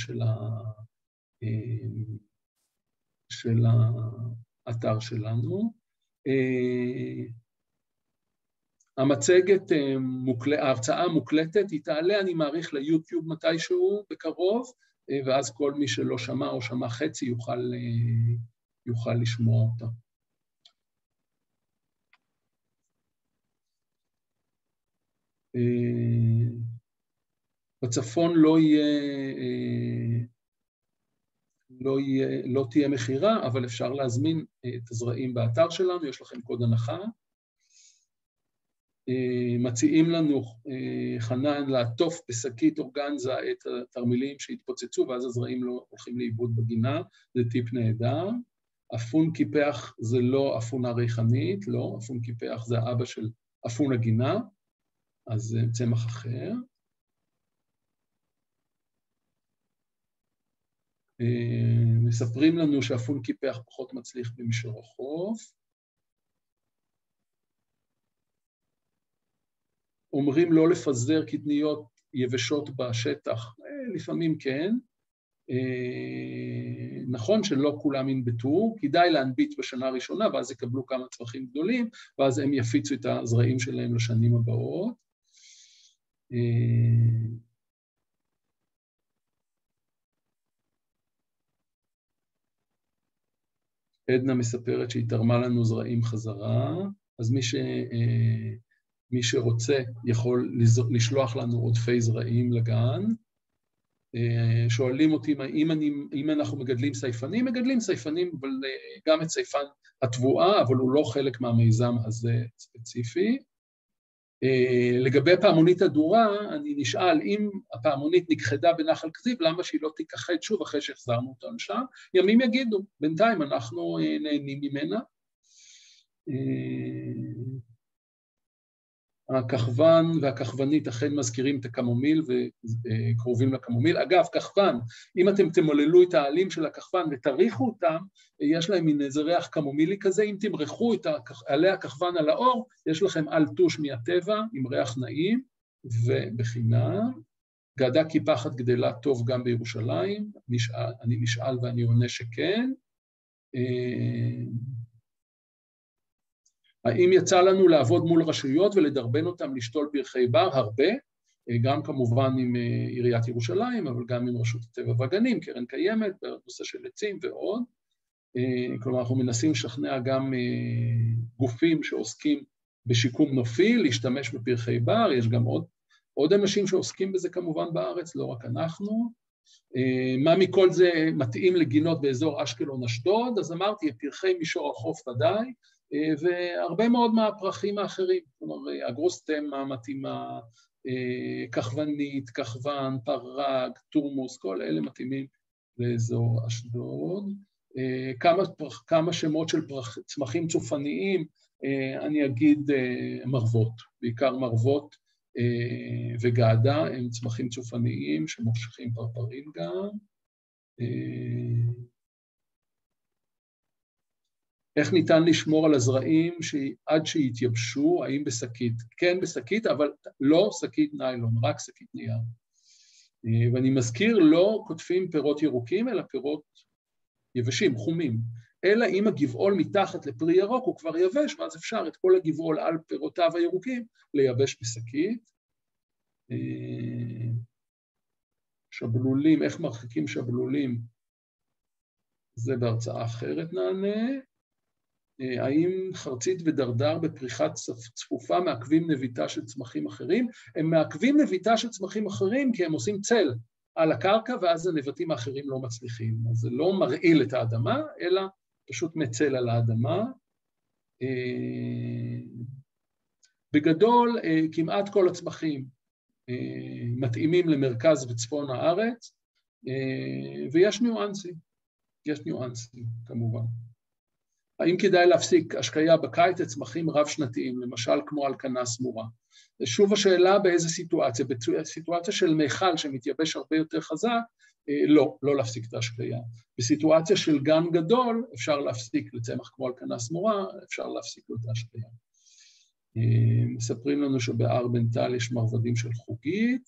של האתר שלנו. המצגת, ההרצאה מוקלטת, היא תעלה, אני מעריך ליוטיוב מתישהו בקרוב, ואז כל מי שלא שמע או שמע חצי יוכל לשמוע אותה. בצפון לא תהיה מחירה, אבל אפשר להזמין את הזרעים באתר שלנו, יש לכם קוד הנחה. מציעים לנו, חנן, לעטוף בשקית אורגנזה את התרמילים שהתפוצצו, ואז הזרעים לא הולכים לאיבוד בגינה, זה טיפ נהדר. אפון קיפח זה לא אפונה ריחנית, לא, אפון קיפח זה האבא של אפון הגינה, אז זה צמח אחר. מספרים לנו שאפון קיפח פחות מצליח במישור החוף. אומרים לא לפזר קטניות יבשות בשטח, לפעמים כן. נכון שלא כולם ינבטו, כדאי להנביט בשנה הראשונה, ואז יקבלו כמה צמחים גדולים, ואז הם יפיצו את הזרעים שלהם לשנים הבאות. עדנה מספרת שהיא תרמה לנו זרעים חזרה, אז מי שרוצה יכול לשלוח לנו עודפי זרעים לגן. שואלים אותי אם אנחנו מגדלים סייפנים, מגדלים סייפנים, אבל גם את סייפן התבואה, אבל הוא לא חלק מהמיזם הזה ספציפי. לגבי פעמונית הדורה, אני נשאל, אם הפעמונית נכחדה בנחל כזיב, למה שהיא לא תיכחד שוב אחרי שהחזרנו אותה לשם? ימים יגידו, בינתיים אנחנו נהנים ממנה. הכחוון והכחוונית אכן מזכירים את הקמומיל וקרובים לקמומיל. אגב, כחוון, אם אתם תמוללו את העלים של הכחוון ותריחו אותם, יש להם מין איזה ריח קמומילי כזה, אם תמרחו את עלי הכחוון על האור, יש לכם על טוש מהטבע עם ריח נעים ובחינם. געדה קיפחת גדלה טוב גם בירושלים, אני נשאל ואני עונה שכן. האם יצא לנו לעבוד מול רשויות ולדרבן אותם לשתול פרחי בר? הרבה, גם כמובן עם עיריית ירושלים, אבל גם עם רשות הטבע והגנים, קרן קיימת, בנושא של עצים ועוד. כלומר, אנחנו מנסים לשכנע גם גופים שעוסקים בשיקום נופי, להשתמש בפרחי בר, יש גם עוד אנשים שעוסקים בזה כמובן בארץ, לא רק אנחנו. מה מכל זה מתאים לגינות באזור אשקלון אשדוד? אז אמרתי, פרחי מישור החוף ודאי, והרבה מאוד מהפרחים האחרים, כלומר, אגרוסטמה מתאימה, כחוונית, כחוון, פרג, טורמוס, כל אלה מתאימים לאזור אשדוד. כמה שמות של צמחים צופניים, אני אגיד מרוות, בעיקר מרוות וגעדה, הם צמחים צופניים שמושכים פרפרים גם. איך ניתן לשמור על הזרעים עד שיתייבשו, האם בשקית? כן, בשקית, אבל לא שקית ניילון, רק שקית נייר. ואני מזכיר, לא כותבים פירות ירוקים, אלא פירות יבשים, חומים. אלא אם הגבעול מתחת לפרי ירוק, הוא כבר יבש, ואז אפשר את כל הגבעול על פירותיו הירוקים לייבש בשקית. שבלולים, איך מרחיקים שבלולים? זה בהרצאה אחרת נענה. האם חרצית ודרדר בפריחת צפופה מעכבים נביטה של צמחים אחרים? הם מעכבים נביטה של צמחים אחרים כי הם עושים צל על הקרקע, ואז הנבטים האחרים לא מצליחים. אז זה לא מרעיל את האדמה, אלא פשוט מצל על האדמה. בגדול, כמעט כל הצמחים מתאימים למרכז וצפון הארץ, ויש ניואנסים. יש ניואנסים, כמובן. האם כדאי להפסיק השקיה בקיץ לצמחים רב-שנתיים, למשל כמו אלקנה סמורה? שוב השאלה באיזה סיטואציה, בסיטואציה של מיכל שמתייבש הרבה יותר חזק, לא להפסיק את ההשקיה. בסיטואציה של גן גדול, אפשר להפסיק לצמח כמו אלקנה סמורה, אפשר להפסיק לו את ההשקיה. מספרים לנו שבהר בן טל יש מרבדים של חוגית.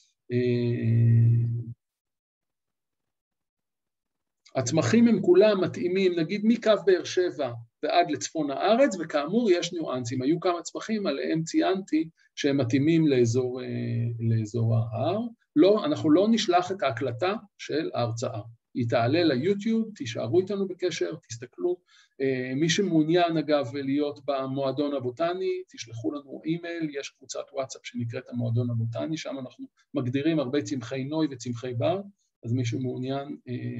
הצמחים הם כולם מתאימים, נגיד מקו באר שבע ועד לצפון הארץ, וכאמור יש ניואנסים. היו כמה צמחים עליהם ציינתי שהם מתאימים לאזור ההר. לא, אנחנו לא נשלח את ההקלטה של ההרצאה. היא תעלה ליוטיוב, תישארו איתנו בקשר, תסתכלו. מי שמעוניין אגב להיות במועדון הבוטני, תשלחו לנו אימייל, יש קבוצת וואטסאפ שנקראת המועדון הבוטני, שם אנחנו מגדירים הרבה צמחי נוי וצמחי בר, אז מי שמעוניין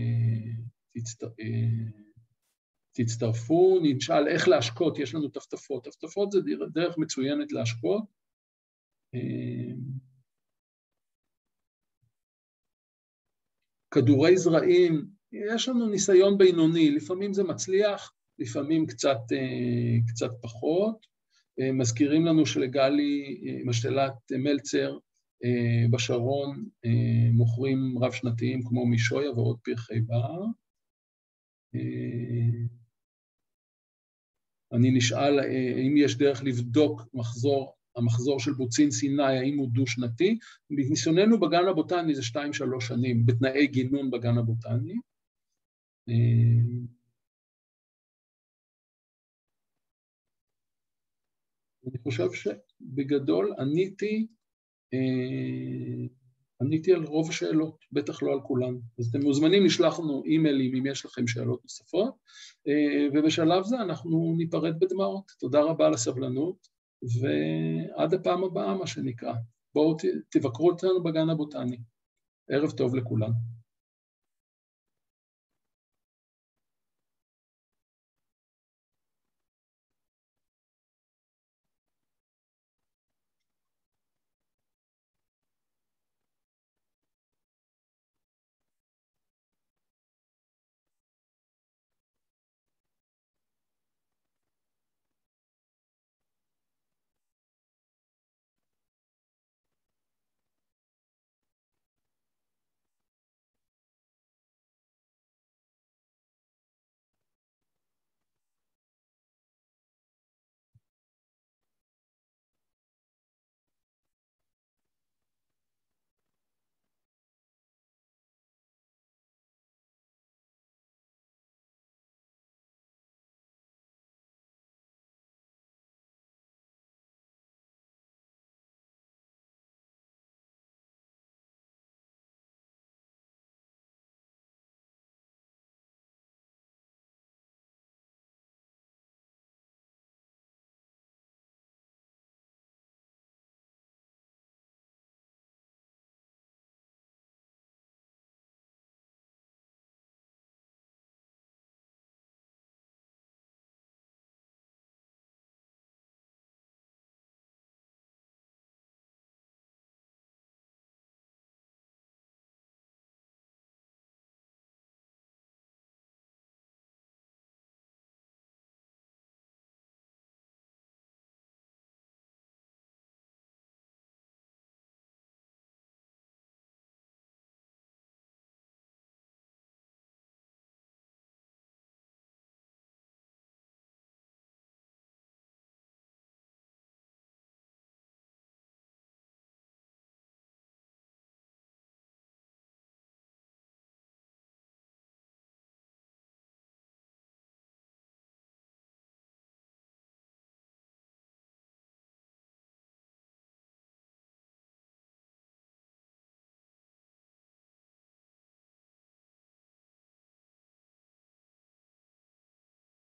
תצטרפו, נשאל איך להשקות, יש לנו טפטפות, טפטפות זה דרך מצוינת להשקות. כדורי זרעים, יש לנו ניסיון בינוני, לפעמים זה מצליח, לפעמים קצת פחות. מזכירים לנו שלגלי משתלת מלצר בשרון מוכרים רב שנתיים כמו מישויה ועוד פרחי בר. אני נשאל אם יש דרך לבדוק המחזור של בוצין סיני, האם הוא דו-שנתי. בניסיוננו בגן הבוטני זה 2-3 שנים, בתנאי גינון בגן הבוטני. אני חושב שבגדול עניתי על רוב השאלות, בטח לא על כולן. אז אתם מוזמנים לשלוח לנו אימיילים אם יש לכם שאלות נוספות, ובשלב זה אנחנו ניפרד בדמעות. תודה רבה על הסבלנות, ועד הפעם הבאה, מה שנקרא. בואו תבקרו אותנו בגן הבוטני. ערב טוב לכולם.